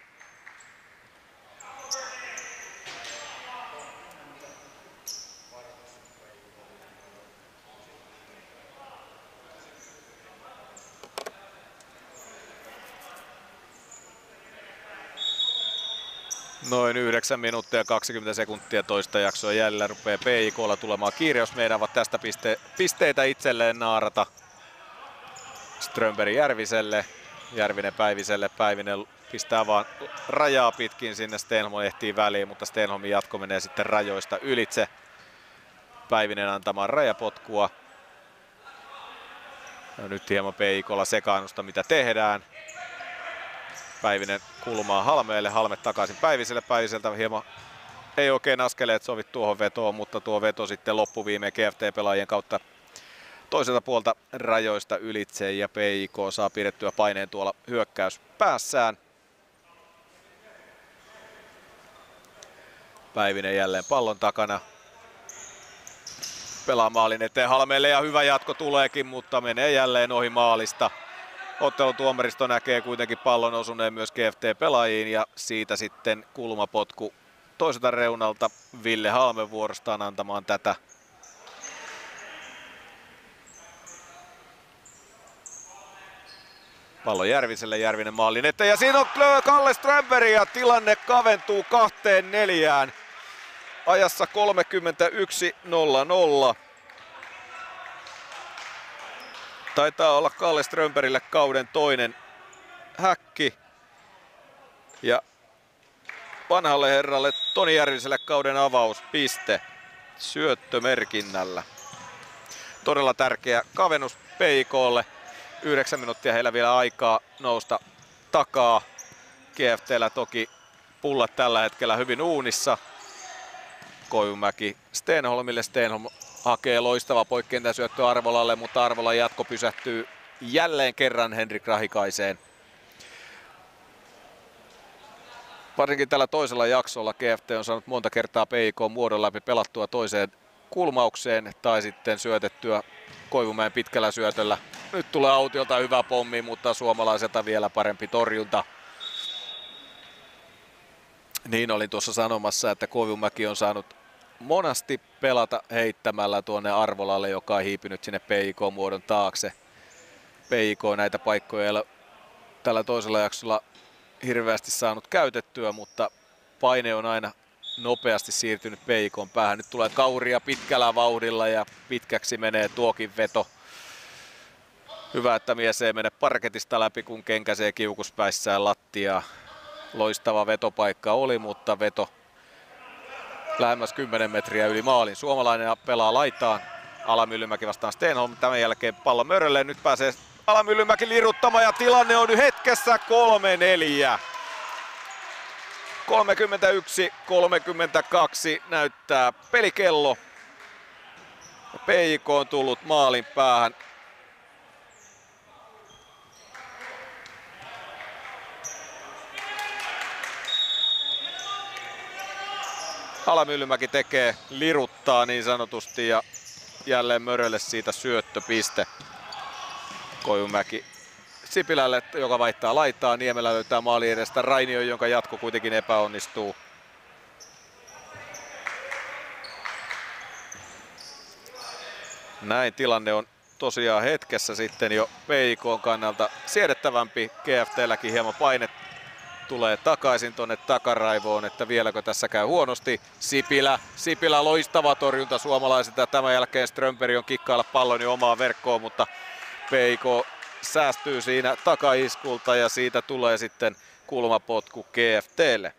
Noin 9 minuuttia ja 20 sekuntia toista jaksoa jäljellä. Rupeaa PIK:lla tulemaan kiire, jos meidän ovat tästä pisteitä itselleen naarata. Strömberg Järviselle, Järvinen Päiviselle. Päivinen pistää vaan rajaa pitkin sinne, Stenholm ehtii väliin, mutta Stenholmin jatko menee sitten rajoista ylitse. Päivinen antamaan rajapotkua. Ja nyt hieman PIK:lla sekaannusta, mitä tehdään. Päivinen kulmaa Halmeelle, Halme takaisin Päiviselle. Päiviseltä hieman ei oikein askeleet sovi tuohon vetoon, mutta tuo veto sitten loppuviimeen GFT-pelaajien kautta toiselta puolta rajoista ylitse ja PIK saa pidettyä paineen tuolla hyökkäyspäässään. Päivinen jälleen pallon takana. Pelaa maalin eteen Halmeelle ja hyvä jatko tuleekin, mutta menee jälleen ohi maalista. Ottelutuomaristo näkee kuitenkin pallon osuneen myös GFT-pelaajiin ja siitä sitten kulmapotku toiselta reunalta Ville Halme vuorostaan antamaan tätä. Pallo Järviselle, Järvinen maalin eteen ja siinä on Kalle Strömberg ja tilanne kaventuu 2-4 ajassa 31.00. Taitaa olla Kalle Strömbergille kauden toinen häkki ja vanhalle herralle Toni Järviselle kauden avauspiste syöttömerkinnällä. Todella tärkeä kavennus PIK:lle. 9 minuuttia heillä vielä aikaa nousta takaa. GFT:llä toki pullat tällä hetkellä hyvin uunissa. Koivumäki Stenholmille. Stenholm hakee loistava poikkentäsyöttö Arvolalle, mutta Arvolan jatko pysähtyy jälleen kerran Henrik Rahikaiseen. Varsinkin tällä toisella jaksolla GFT on saanut monta kertaa PIK muodon läpi pelattua toiseen kulmaukseen tai sitten syötettyä Koivumäen pitkällä syötöllä. Nyt tulee Autiolta hyvä pommi, mutta suomalaiselta vielä parempi torjunta. Niin olin tuossa sanomassa, että Koivumäki on saanut monasti pelata heittämällä tuonne Arvolalle, joka on hiipinyt sinne PIK-muodon taakse. PIK näitä paikkoja ei ole tällä toisella jaksolla hirveästi saanut käytettyä, mutta paine on aina nopeasti siirtynyt PIK:n päähän. Nyt tulee kauria pitkällä vauhdilla ja pitkäksi menee tuokin veto. Hyvä, että mies ei mene parketista läpi, kun kenkäsee kiukuspäissään lattiaa. Loistava vetopaikka oli, mutta veto lähemmäs 10 metriä yli maalin. Suomalainen pelaa laitaan. Alamyllymäki vastaan Stenholm. Tämän jälkeen pallo Mörölle. Nyt pääsee Alamyllymäki liruttamaan ja tilanne on hetkessä 3-4. 31-32 näyttää pelikello. PIK on tullut maalin päähän. Alamyllymäki liruttaa niin sanotusti ja jälleen Mörölle siitä syöttöpiste. Koivumäki Sipilälle, joka vaihtaa laitaa. Niemelä löytää maali edestä Rainio, jonka jatko kuitenkin epäonnistuu. Näin tilanne on tosiaan hetkessä sitten jo PIK:n kannalta siedettävämpi. GFT:lläkin hieman paine tulee takaisin tonne takaraivoon, että vieläkö tässä käy huonosti. Sipilä loistava torjunta suomalaisilta. Tämän jälkeen Strömberg on kikkailla pallon jo omaan verkkoon, mutta PIK säästyy siinä takaiskulta ja siitä tulee sitten kulmapotku GFT:lle.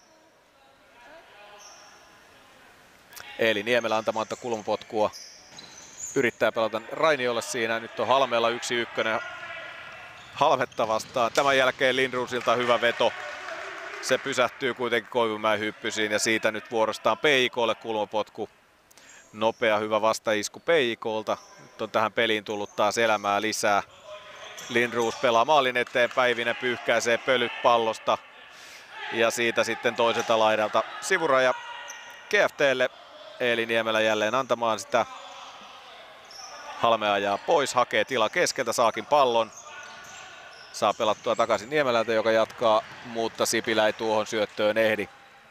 Eli Niemelä antamatta kulmapotkua. Yrittää pelata Rainiolle siinä. Nyt on Halmeella 1-1 Halmetta vastaan. Tämän jälkeen Lindrosilta hyvä veto. Se pysähtyy kuitenkin Koivumäen hyppysiin ja siitä nyt vuorostaan PIK:lle kulmapotku. Nopea hyvä vastaisku PIK:lta. Nyt on tähän peliin tullut taas elämää lisää. Lindroos pelaa maalin eteen, Päivinen pyyhkäisee pölyt pallosta. Ja siitä sitten toiselta laidalta sivuraja GFT:lle. Eli Niemelä jälleen antamaan sitä. Halme ajaa pois, hakee tila keskeltä, saakin pallon. Saa pelattua takaisin Niemelältä, joka jatkaa, mutta Sipilä ei tuohon syöttöön ehdi.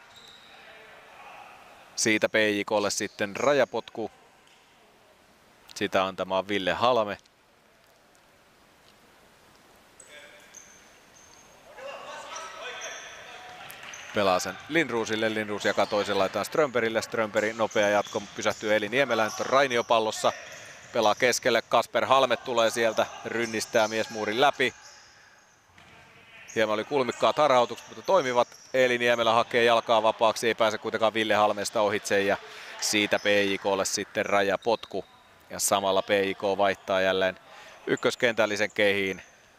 Siitä PJK:lle sitten rajapotku. Sitä antamaan Ville Halme. Pelaa sen Lindroosille. Lindroos jakaa toisen laitaan Strömbergille. Strömberg nopea jatko, pysähtyy Eli Niemelä. Nyt on Rainio pallossa. Pelaa keskelle. Kasper Halme tulee sieltä. Rynnistää miesmuurin läpi. Hieman oli kulmikkaat harhautukset, mutta toimivat. Eli Niemelä hakee jalkaa vapaaksi. Ei pääse kuitenkaan Ville Halmeesta ohitse. Ja siitä PJK:lle sitten rajapotku. Ja samalla PJK vaihtaa jälleen ykköskentällisen kehiin.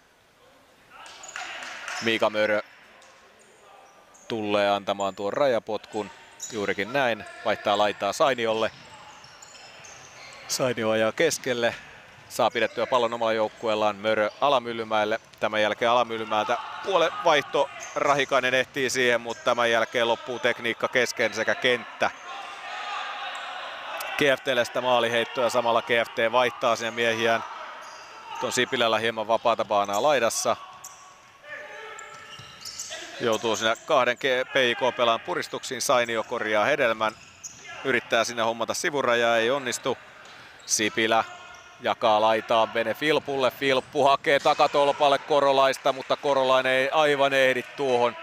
Miika Mörö tulee antamaan tuon rajapotkun. Juurikin näin. Vaihtaa laitaa Sainiolle. Sainio ajaa keskelle. Saa pidettyä pallon omalla joukkueellaan. Mörö Alamyllymäelle. Tämän jälkeen Alamyllymäeltä puolen vaihto. Rahikainen ehtii siihen, mutta tämän jälkeen loppuu tekniikka kesken sekä kenttä. GFT:lle sitä maaliheittoa. Samalla GFT vaihtaa sinne miehiään. Tuon Sipilällä hieman vapaata baanaa laidassa. Joutuu siinä kahden PIK-pelaan puristuksiin. Sainio korjaa hedelmän. Yrittää sinne hommata sivurajaa, ei onnistu. Sipilä jakaa laitaan Bene Filpulle. Filppu hakee takatolpalle Korolaista, mutta Korolainen ei aivan ehdi tuohon.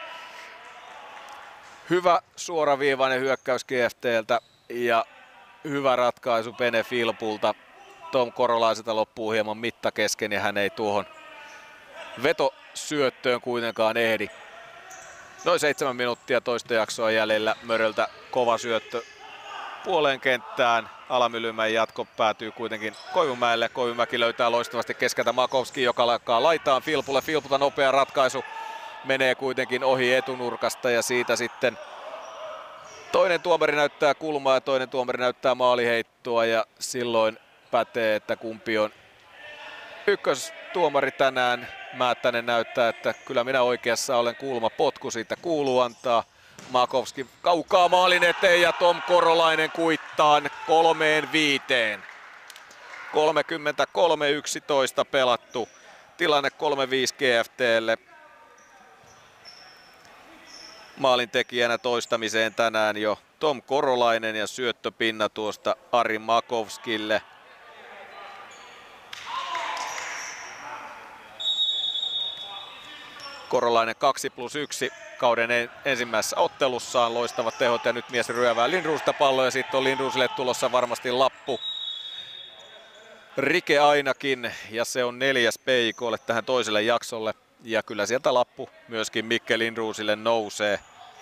Hyvä suoraviivainen hyökkäys GFT:ltä ja hyvä ratkaisu Bene Filpulta. Tom Korolaiselta loppuu hieman mitta kesken ja hän ei tuohon vetosyöttöön kuitenkaan ehdi. Noin 7 minuuttia toista jaksoa jäljellä. Möröltä kova syöttö puoleen kenttään. Alamyllymäen jatko päätyy kuitenkin Koivumäelle. Koivumäki löytää loistavasti keskeltä Makovski, joka lakkaa laitaan Filpulle. Filpulta nopea ratkaisu menee kuitenkin ohi etunurkasta ja siitä sitten toinen tuomari näyttää kulmaa ja toinen tuomari näyttää maaliheittoa ja silloin pätee, että kumpi on ykköstuomari tänään. Määttänen näyttää, että kyllä minä oikeassa olen, kulmapotku, siitä kuuluu antaa. Makovski kaukaa maalin eteen ja Tom Korolainen kuittaan 3-5. 33-11 pelattu. Tilanne 3-5 GFT:lle. maalintekijänä toistamiseen tänään jo Tom Korolainen ja syöttöpinna tuosta Ari Makovskille. Korolainen 2+1 kauden ensimmäisessä ottelussaan, loistavat tehot ja nyt mies ryövää Lindroosista palloa ja sitten on Lindroosille tulossa varmasti lappu. Rike ainakin ja se on 4. PJK:lle tähän toiselle jaksolle ja kyllä sieltä lappu myöskin Mikke Lindroosille nousee.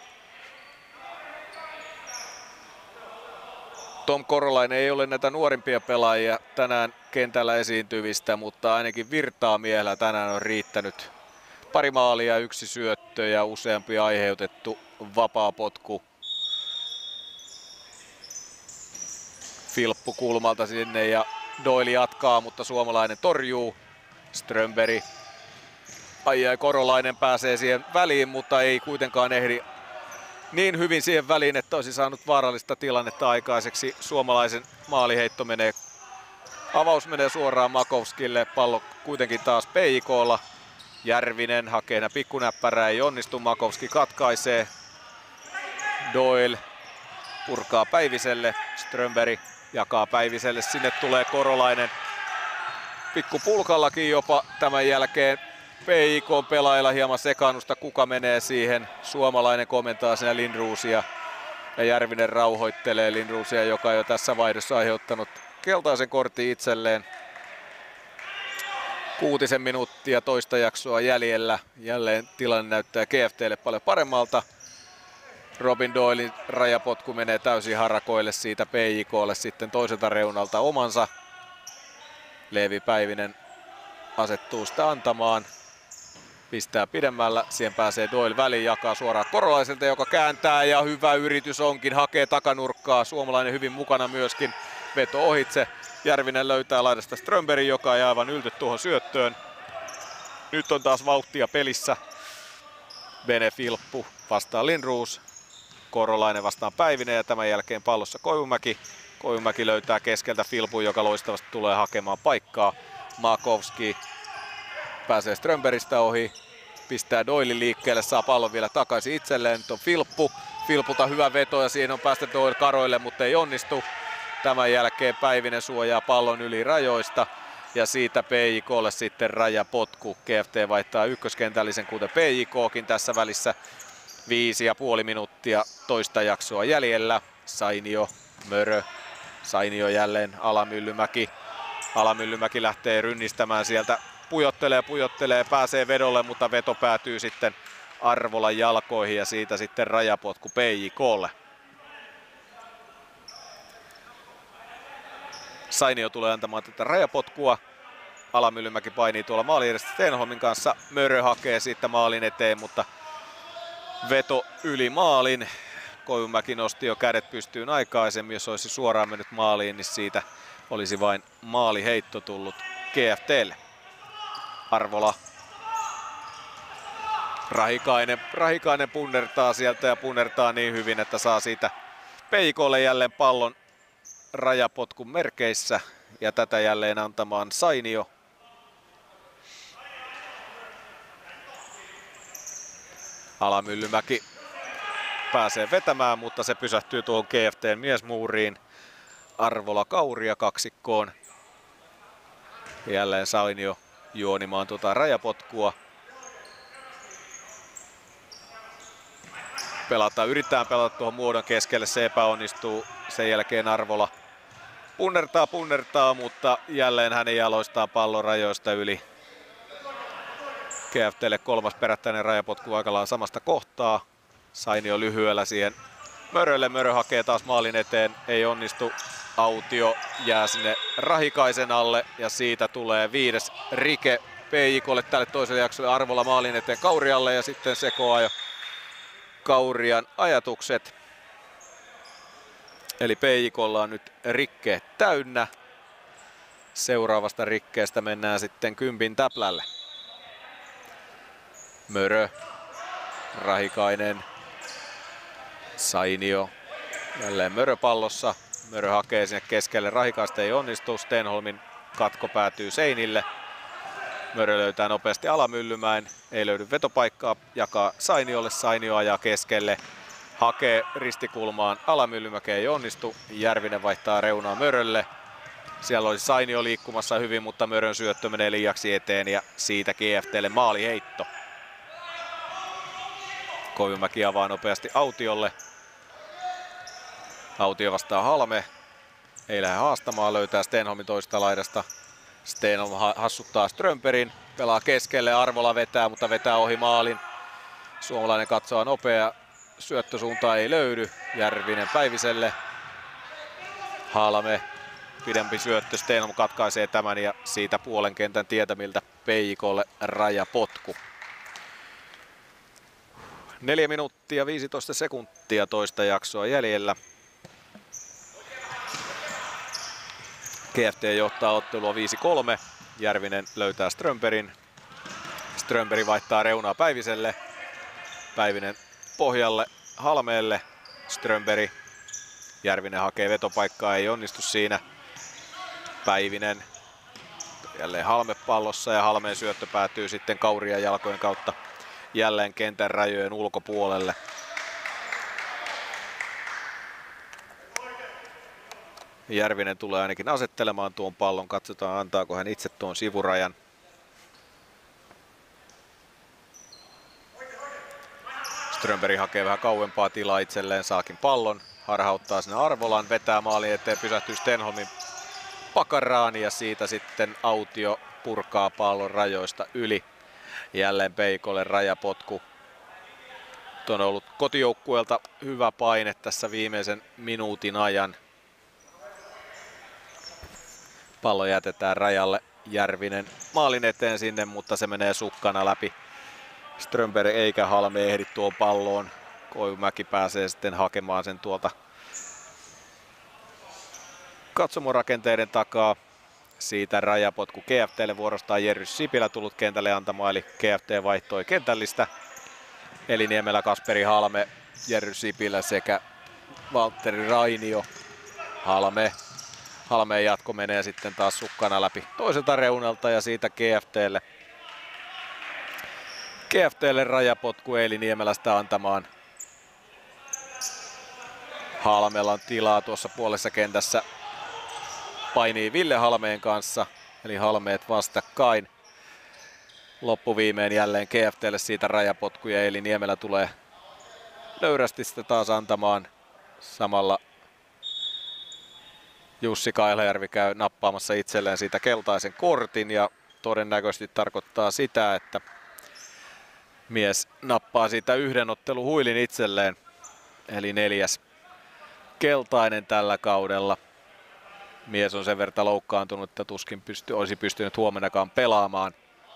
Tom Korolainen ei ole näitä nuorimpia pelaajia tänään kentällä esiintyvistä, mutta ainakin virtaa miehellä tänään on riittänyt. Pari maalia, 1 syöttö ja useampi aiheutettu vapaapotku. Filppu kulmalta sinne ja Doyle jatkaa, mutta suomalainen torjuu. Strömberg. Ai Korolainen pääsee siihen väliin, mutta ei kuitenkaan ehdi niin hyvin siihen väliin, että olisi saanut vaarallista tilannetta aikaiseksi. Suomalaisen maaliheitto menee, avaus menee suoraan Makovskille, pallo kuitenkin taas PJK:lla. Järvinen hakee pikkunäppärää, ei onnistu, Makovski katkaisee. Doyle purkaa Päiviselle, Strömberg jakaa Päiviselle, sinne tulee Korolainen. Pikkupulkallakin jopa tämän jälkeen. PJK-pelaajilla hieman sekaannusta, kuka menee siihen. Suomalainen komentaa siinä Lindroosia ja Järvinen rauhoittelee Lindroosia, joka on jo tässä vaihdossa aiheuttanut keltaisen kortin itselleen. 6 minuuttia toista jaksoa jäljellä. Jälleen tilanne näyttää GFT:lle paljon paremmalta. Robin Doylen rajapotku menee täysin harakoille siitä PJK:lle sitten toiselta reunalta omansa. Leevi Päivinen asettuu sitä antamaan. Pistää pidemmällä, siihen pääsee Doyle väliin, jakaa suoraan Korolaiselta, joka kääntää ja hyvä yritys onkin, hakee takanurkkaa. Suomalainen hyvin mukana myöskin, veto ohitse. Järvinen löytää laidasta Strömbergin, joka ei aivan ylty tuohon syöttöön. Nyt on taas vauhtia pelissä. Bene Filppu vastaan Lindroos. Korolainen vastaan Päivinen ja tämän jälkeen pallossa Koivumäki. Koivumäki löytää keskeltä Filppun, joka loistavasti tulee hakemaan paikkaa. Makovski pääsee Strömbergistä ohi. Pistää Doyle liikkeelle, saa pallon vielä takaisin itselleen. Nyt on Filppu. Filppulta hyvä veto ja siinä on päästä Doyle karoille, mutta ei onnistu. Tämän jälkeen Päivinen suojaa pallon yli rajoista ja siitä PJK:lle sitten rajapotku. GFT vaihtaa ykköskentällisen, kuten PJK:kin tässä välissä. 5,5 minuuttia toista jaksoa jäljellä. Sainio, Mörö, Sainio jälleen Alamyllymäki. Alamyllymäki lähtee rynnistämään sieltä. Pujottelee, pääsee vedolle, mutta veto päätyy sitten Arvolan jalkoihin ja siitä sitten rajapotku PJK:lle. Sainio tulee antamaan tätä rajapotkua. Alamyllymäki painii tuolla maalin edessä Stenholmin kanssa. Mörö hakee siitä maalin eteen, mutta veto yli maalin. Koivumäki nosti jo kädet pystyyn aikaisemmin. Jos olisi suoraan mennyt maaliin, niin siitä olisi vain maaliheitto tullut GFT:lle. Arvola. Rahikainen punnertaa sieltä ja punnertaa niin hyvin, että saa siitä PJK:lle jälleen pallon rajapotkun merkeissä ja tätä jälleen antamaan Sainio. Alamyllymäki pääsee vetämään, mutta se pysähtyy tuohon GFT:n miesmuuriin. Arvola Kauria kaksikkoon. Jälleen Sainio juonimaan tuota rajapotkua. Yritetään pelata tuohon muodon keskelle, se epäonnistuu. Sen jälkeen Arvola punnertaa, mutta jälleen hänen jaloistaan pallon rajoista yli. GFT:lle 3. perättäinen rajapotku aikallaan samasta kohtaa. Sainio lyhyellä siihen Mörölle. Mörö hakee taas maalin eteen, ei onnistu. Autio jää sinne Rahikaisen alle ja siitä tulee 5. rike PJK:lle tälle toiselle jaksolle. Arvola maalin eteen Kaurialle ja sitten sekoaa jo Kaurian ajatukset. Eli PJK:lla on nyt rikkeet täynnä. Seuraavasta rikkeestä mennään sitten 10 täplälle. Mörö, Rahikainen, Sainio. Jälleen Mörö pallossa. Mörö hakee sinne keskelle. Rahikaista ei onnistu. Stenholmin katko päätyy seinille. Mörö löytää nopeasti Alamyllymäen, ei löydy vetopaikkaa, jakaa Sainiolle, Sainio ajaa keskelle, hakee ristikulmaan, Alamyllymäki ei onnistu, Järvinen vaihtaa reunaa Mörölle. Siellä olisi Sainio liikkumassa hyvin, mutta Mörön syöttö menee liiaksi eteen ja siitä GFT:lle maaliheitto. Koivumäki avaa nopeasti Autiolle. Autio vastaa Halme. Ei lähde haastamaan, löytää Stenholmin toista laidasta. Stenholm hassuttaa Strömperin, pelaa keskelle, Arvola vetää, mutta vetää ohi maalin. Suomalainen katsoo nopea, syöttösuunta ei löydy. Järvinen Päiviselle. Halme, pidempi syöttö, Stenholm katkaisee tämän ja siitä puolen kentän tietämiltä PJK:lle rajapotku. 4 minuuttia 15 sekuntia toista jaksoa jäljellä. GFT johtaa ottelua 5-3. Järvinen löytää Strömperin. Strömperi vaihtaa reunaa Päiviselle. Päivinen pohjalle Halmeelle. Strömperi. Järvinen hakee vetopaikkaa, ei onnistu siinä. Päivinen jälleen Halme pallossa ja Halmeen syöttö päätyy sitten Kaurian jalkojen kautta jälleen kentän rajojen ulkopuolelle. Järvinen tulee ainakin asettelemaan tuon pallon. Katsotaan, antaako hän itse tuon sivurajan. Strömberg hakee vähän kauempaa tilaa itselleen, saakin pallon. Harhauttaa sinne Arvolan, vetää maali eteen, pysähtyy Stenholmin pakaraan ja siitä sitten Autio purkaa pallon rajoista yli. Jälleen PJK:lle rajapotku. On ollut kotijoukkueelta hyvä paine tässä viimeisen minuutin ajan. Pallo jätetään rajalle, Järvinen maalin eteen sinne, mutta se menee sukkana läpi. Strömberg eikä Halme ehdi tuon palloon. Koivumäki pääsee sitten hakemaan sen tuolta katsomorakenteiden takaa. Siitä rajapotku GFT:lle, vuorostaan Jerry Sipilä tullut kentälle antamaan, eli GFT vaihtoi kentällistä. Eli Niemelä, Kasperi Halme, Jerry Sipilä sekä Valtteri Rainio. Halmeen jatko menee sitten taas sukkana läpi toiselta reunalta ja siitä GFT:lle rajapotku Eili Niemelästä antamaan. Halmella on tilaa tuossa puolessa kentässä. Painii Ville Halmeen kanssa, eli Halmeet vastakkain. Loppuviimeen jälleen GFT:lle siitä rajapotku ja Eili Niemelä tulee löyrästi sitä taas antamaan. Samalla Jussi Kailajärvi käy nappaamassa itselleen siitä keltaisen kortin ja todennäköisesti tarkoittaa sitä, että mies nappaa siitä yhden otteluhuilin itselleen. Eli 4. keltainen tällä kaudella. Mies on sen verran loukkaantunut, että tuskin olisi pystynyt huomennakaan pelaamaan.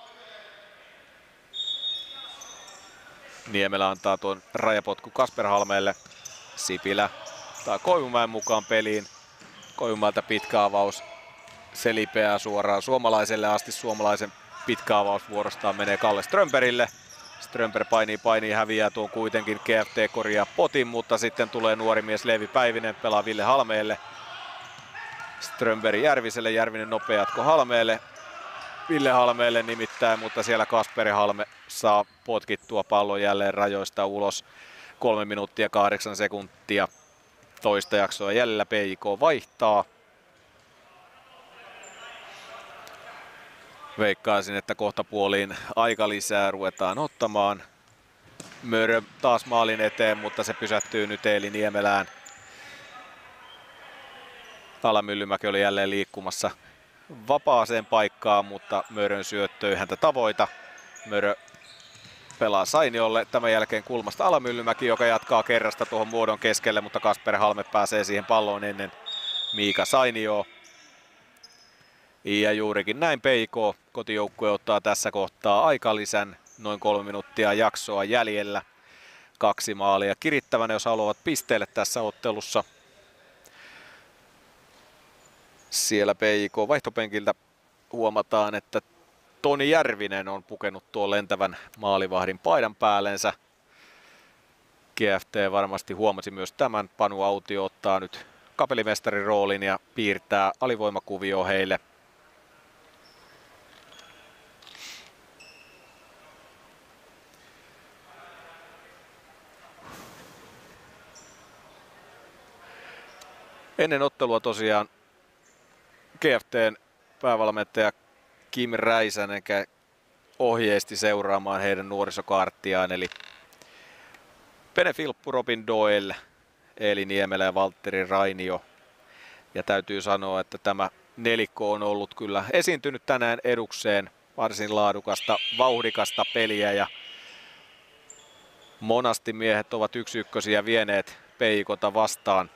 Niemelä antaa tuon rajapotku Kasper Halmeelle. Sipilä ottaa Koivumäen mukaan peliin. Koivumäeltä pitkä avaus. Se lipeää suoraan suomalaiselle asti. Suomalaisen pitkä avaus vuorostaan menee Kalle Strömbergille. Strömberg painii, häviää tuon kuitenkin. GFT korjaa potin, mutta sitten tulee nuori mies Leevi Päivinen, pelaa Ville Halmeelle. Strömberg Järviselle, Järvinen nopea jatko Halmeelle. Ville Halmeelle nimittäin, mutta siellä Kasperi Halme saa potkittua pallon jälleen rajoista ulos. 3 minuuttia 8 sekuntia. Toista jaksoa jäljellä, PJK vaihtaa. Veikkaisin, että kohta puoliin aika lisää ruvetaan ottamaan. Mörö taas maalin eteen, mutta se pysähtyy nyt Eili Niemelään. Alamyllymäki oli jälleen liikkumassa vapaaseen paikkaan, mutta Mörön syöttö ei häntä tavoita. Mörö pelaa Sainiolle, tämän jälkeen kulmasta Alamyllymäki, joka jatkaa kerrasta tuohon muodon keskelle, mutta Kasper Halme pääsee siihen palloon ennen Miika Sainioa. Ja juurikin näin PJK kotijoukkue ottaa tässä kohtaa aikalisän, noin 3 minuuttia jaksoa jäljellä. 2 maalia kirittävänä, jos haluavat pisteelle tässä ottelussa. Siellä PJK vaihtopenkiltä huomataan, että Toni Järvinen on pukenut tuon lentävän maalivahdin paidan päällensä. GFT varmasti huomasi myös tämän. Panu Autio ottaa nyt kapelimestarin roolin ja piirtää alivoimakuvio heille. Ennen ottelua tosiaan GFT:n päävalmentaja Kim Räisänen ohjeisti seuraamaan heidän nuorisokaarttiaan, eli Pene Filppu, Robin Doyle, Eeli Niemelä ja Valtteri Rainio. Ja täytyy sanoa, että tämä nelikko on ollut kyllä esiintynyt tänään edukseen. Varsin laadukasta, vauhdikasta peliä ja monasti miehet ovat 1-1 vieneet PJK:ta vastaan.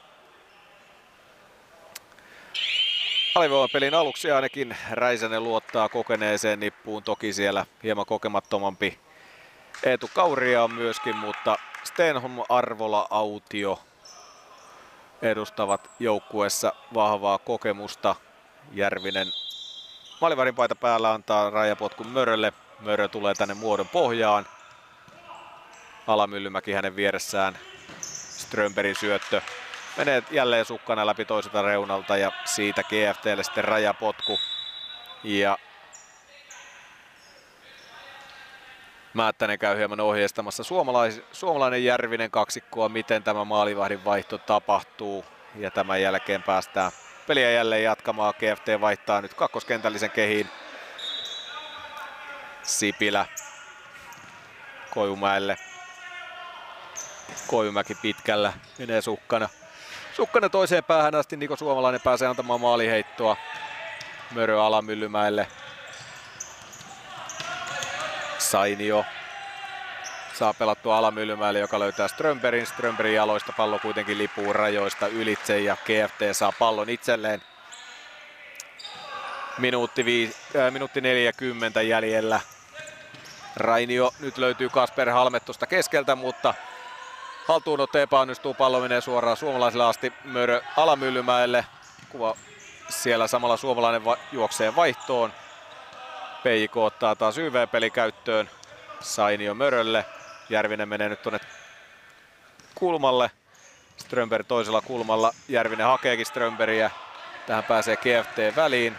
Alivoimapelin aluksi ainakin Räisänen luottaa kokeneeseen nippuun, toki siellä hieman kokemattomampi Eetu Kauria on myöskin, mutta Stenholm, Arvola, Autio edustavat joukkueessa vahvaa kokemusta. Järvinen maalivahdin paita päällä antaa rajapotkun Mörölle. Mörö tulee tänne muodon pohjaan. Alamyllymäki hänen vieressään. Strömbergin syöttö menee jälleen sukkana läpi toiselta reunalta ja siitä GFT:lle sitten rajapotku. Ja Määttänen käy hieman ohjeistamassa suomalainen Järvinen kaksikkoa, miten tämä maalivahdin vaihto tapahtuu. Ja tämän jälkeen päästään peliä jälleen jatkamaan. GFT vaihtaa nyt kakkoskentällisen kehiin. Sipilä Koivumäelle. Koivumäki pitkällä menee sukkana. Sukkana toiseen päähän asti. Niko Suomalainen pääsee antamaan maaliheittoa. Mörö Alamyllymäelle. Sainio saa pelattua Alamyllymäelle, joka löytää Strömbergin. Strömbergin jaloista pallo kuitenkin lipuu rajoista ylitse ja GFT saa pallon itselleen. Minuutti 40 jäljellä. Rainio nyt löytyy Kasper Halme tuosta keskeltä, mutta haltuunotto epäonnistuu. Pallo menee suoraan suomalaiselle asti. Mörö Alamyllymäelle. Kuva siellä samalla suomalainen juoksee vaihtoon. PJK ottaa taas YV-peli käyttöön. Sainio Mörölle. Järvinen menee nyt tuonne kulmalle. Strömberg toisella kulmalla. Järvinen hakeekin Strömbergiä. Tähän pääsee GFT väliin.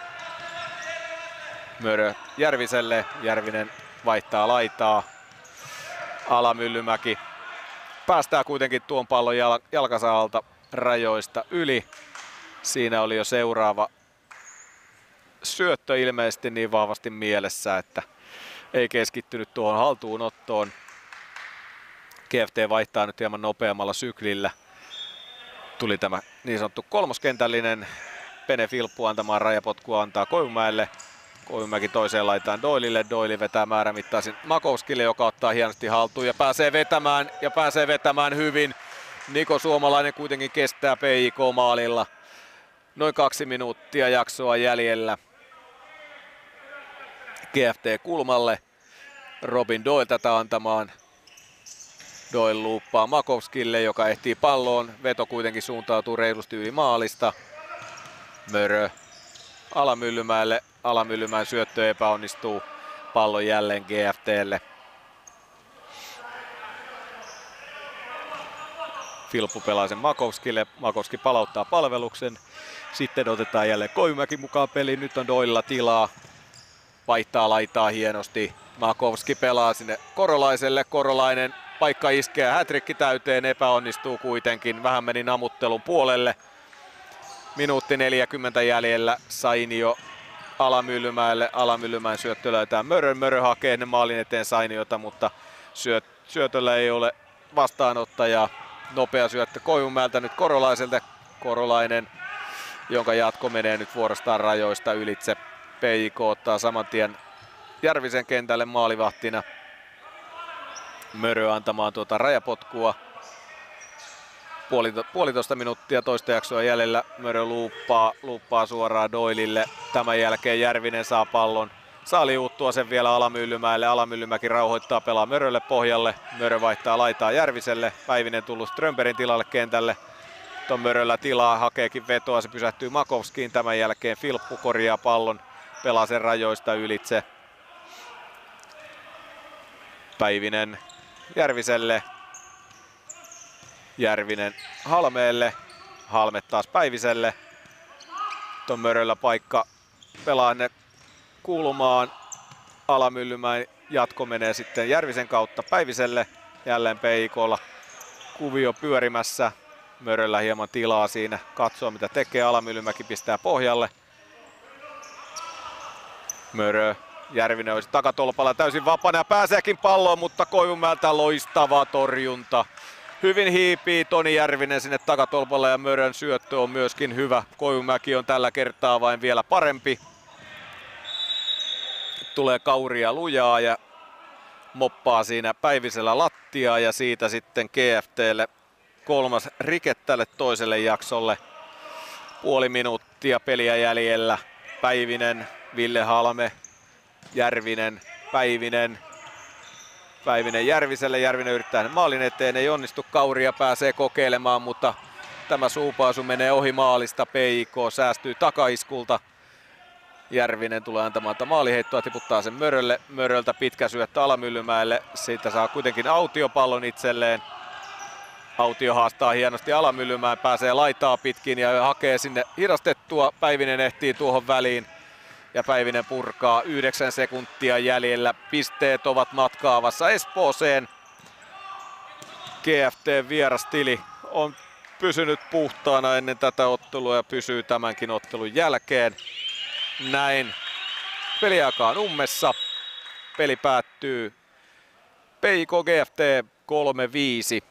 Mörö Järviselle. Järvinen vaihtaa laitaa. Alamyllymäki päästää kuitenkin tuon pallon jalkansa alta rajoista yli. Siinä oli jo seuraava syöttö ilmeisesti niin vahvasti mielessä, että ei keskittynyt tuohon haltuunottoon. GFT vaihtaa nyt hieman nopeammalla syklillä. Tuli tämä niin sanottu kolmoskentällinen. Pene Filppu antamaan rajapotkua antaa Koivumäelle. Koivumäki toiseen laitaan Doilille. Doili vetää määrämittaisen Makovskille, joka ottaa hienosti haltuun ja pääsee vetämään hyvin. Niko Suomalainen kuitenkin kestää PJK-maalilla. Noin 2 minuuttia jaksoa jäljellä. GFT kulmalle. Robin Doyle tätä antamaan. Doyle luuppaa Makovskille, joka ehtii palloon. Veto kuitenkin suuntautuu reilusti yli maalista. Mörö Alamyllymäelle. Alamyllymäen syöttö epäonnistuu. Pallo jälleen GFT:lle. Filppu pelaa sen Makovskille. Makovski palauttaa palveluksen. Sitten otetaan jälleen Koivumäki mukaan peliin. Nyt on Doilella tilaa. Vaihtaa laitaa hienosti. Makovski pelaa sinne Korolaiselle. Korolainen paikka iskee. Hätrikki täyteen, epäonnistuu kuitenkin. Vähän meni namuttelun puolelle. Minuutti 40 jäljellä. Sainio Alamyllymäelle. Alamyllymäen syöttö löytää Mörön. Mörö hakee ennen maalin eteen Sainiota, mutta syötöllä ei ole vastaanottajaa. Nopea syöttö Koivumäeltä nyt Korolaiselta. Korolainen, jonka jatko menee nyt vuorostaan rajoista ylitse. PJK ottaa saman tien Järvisen kentälle maalivahtina. Mörö antamaan tuota rajapotkua. Puolitoista minuuttia toista jaksoa jäljellä. Mörö luuppaa suoraan Doilille. Tämän jälkeen Järvinen saa pallon. Saa liuuttua sen vielä Alamyllymäelle. Alamyllymäki rauhoittaa, pelaa Mörölle pohjalle. Mörö vaihtaa laitaa Järviselle. Päivinen tullut Strömbergin tilalle kentälle. Ton Möröllä tilaa, hakeekin vetoa, se pysähtyy Makovskiin. Tämän jälkeen Filppu korjaa pallon. Pelaa sen rajoista ylitse. Päivinen Järviselle. Järvinen Halmeelle. Halme taas Päiviselle. Ton Möröllä paikka pelaa ne kulmaan. Alamyllymäen jatko menee sitten Järvisen kautta Päiviselle. Jälleen PJK:lla kuvio pyörimässä. Möröllä hieman tilaa siinä, katsoo mitä tekee, Alamyllymäki pistää pohjalle. Mörö, Järvinen olisi takatolpalla täysin vapaana ja pääseekin palloon, mutta Koivumäeltä loistava torjunta. Hyvin hiipii Toni Järvinen sinne takatolpalle ja Mörön syöttö on myöskin hyvä. Koivumäki on tällä kertaa vain vielä parempi. Tulee kauria lujaa ja moppaa siinä Päivisellä lattiaa ja siitä sitten GFTlle kolmas rike tälle toiselle jaksolle. Puoli minuuttia peliä jäljellä. Päivinen, Ville Halme, Järvinen, Päivinen Järviselle. Järvinen yrittää maalin eteen, ei onnistu. Kauria pääsee kokeilemaan, mutta tämä suupaasu menee ohi maalista. PIK säästyy takaiskulta. Järvinen tulee antamaan maaliheittoa, tiputtaa sen Mörölle. Möröltä pitkä syöttö Alamyllymäelle. Siitä saa kuitenkin Autio pallon itselleen. Autio haastaa hienosti Alamyllymäen, pääsee laitaa pitkin ja hakee sinne hidastettua. Päivinen ehtii tuohon väliin ja Päivinen purkaa. 9 sekuntia jäljellä. Pisteet ovat matkaavassa Espooseen. GFT vierastili on pysynyt puhtaana ennen tätä ottelua ja pysyy tämänkin ottelun jälkeen. Näin. Peliaika on ummessa. Peli päättyy PIK GFT 3-5.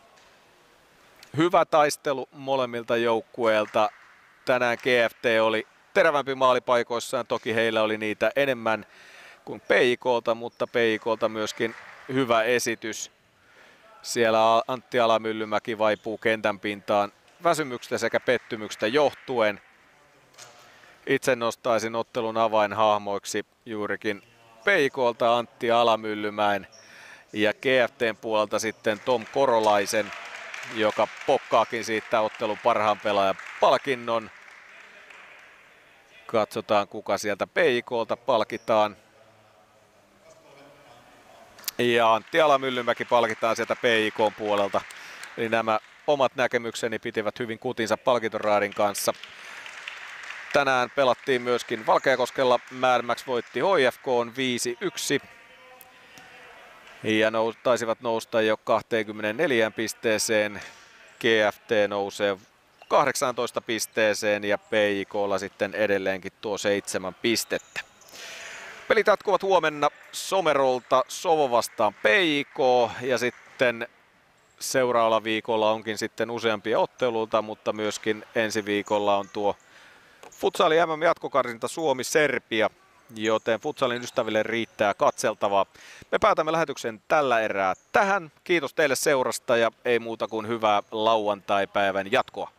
Hyvä taistelu molemmilta joukkueilta. Tänään GFT oli terävämpi maalipaikoissaan. Toki heillä oli niitä enemmän kuin PIK:lta, mutta PIK:lta myöskin hyvä esitys. Siellä Antti Alamyllymäki vaipuu kentän pintaan väsymyksestä sekä pettymyksestä johtuen. Itse nostaisin ottelun avainhahmoiksi juurikin PIK:lta Antti Alamyllymäen ja GFT:n puolelta sitten Tom Korolaisen, joka pokkaakin siitä ottelun parhaan pelaajan palkinnon. Katsotaan kuka sieltä PIK:lta palkitaan. Ja Antti Alamyllymäki palkitaan sieltä PIK:n puolelta. Eli nämä omat näkemykseni pitivät hyvin kutinsa palkintoraadin kanssa. Tänään pelattiin myöskin Valkeakoskella. Mad Max voitti HIFK:n 5-1. Ja taisivat nousta jo 24 pisteeseen. GFT nousee 18 pisteeseen ja PIK:lla sitten edelleenkin tuo 7 pistettä. Pelit jatkuvat huomenna Somerolta Sovo vastaan PIK ja sitten seuraavalla viikolla onkin sitten useampia otteluita, mutta myöskin ensi viikolla on tuo Futsali MM-jatkokarsinta Suomi-Serbia, joten futsalin ystäville riittää katseltavaa. Me päätämme lähetyksen tällä erää tähän. Kiitos teille seurasta ja ei muuta kuin hyvää lauantai-päivän jatkoa.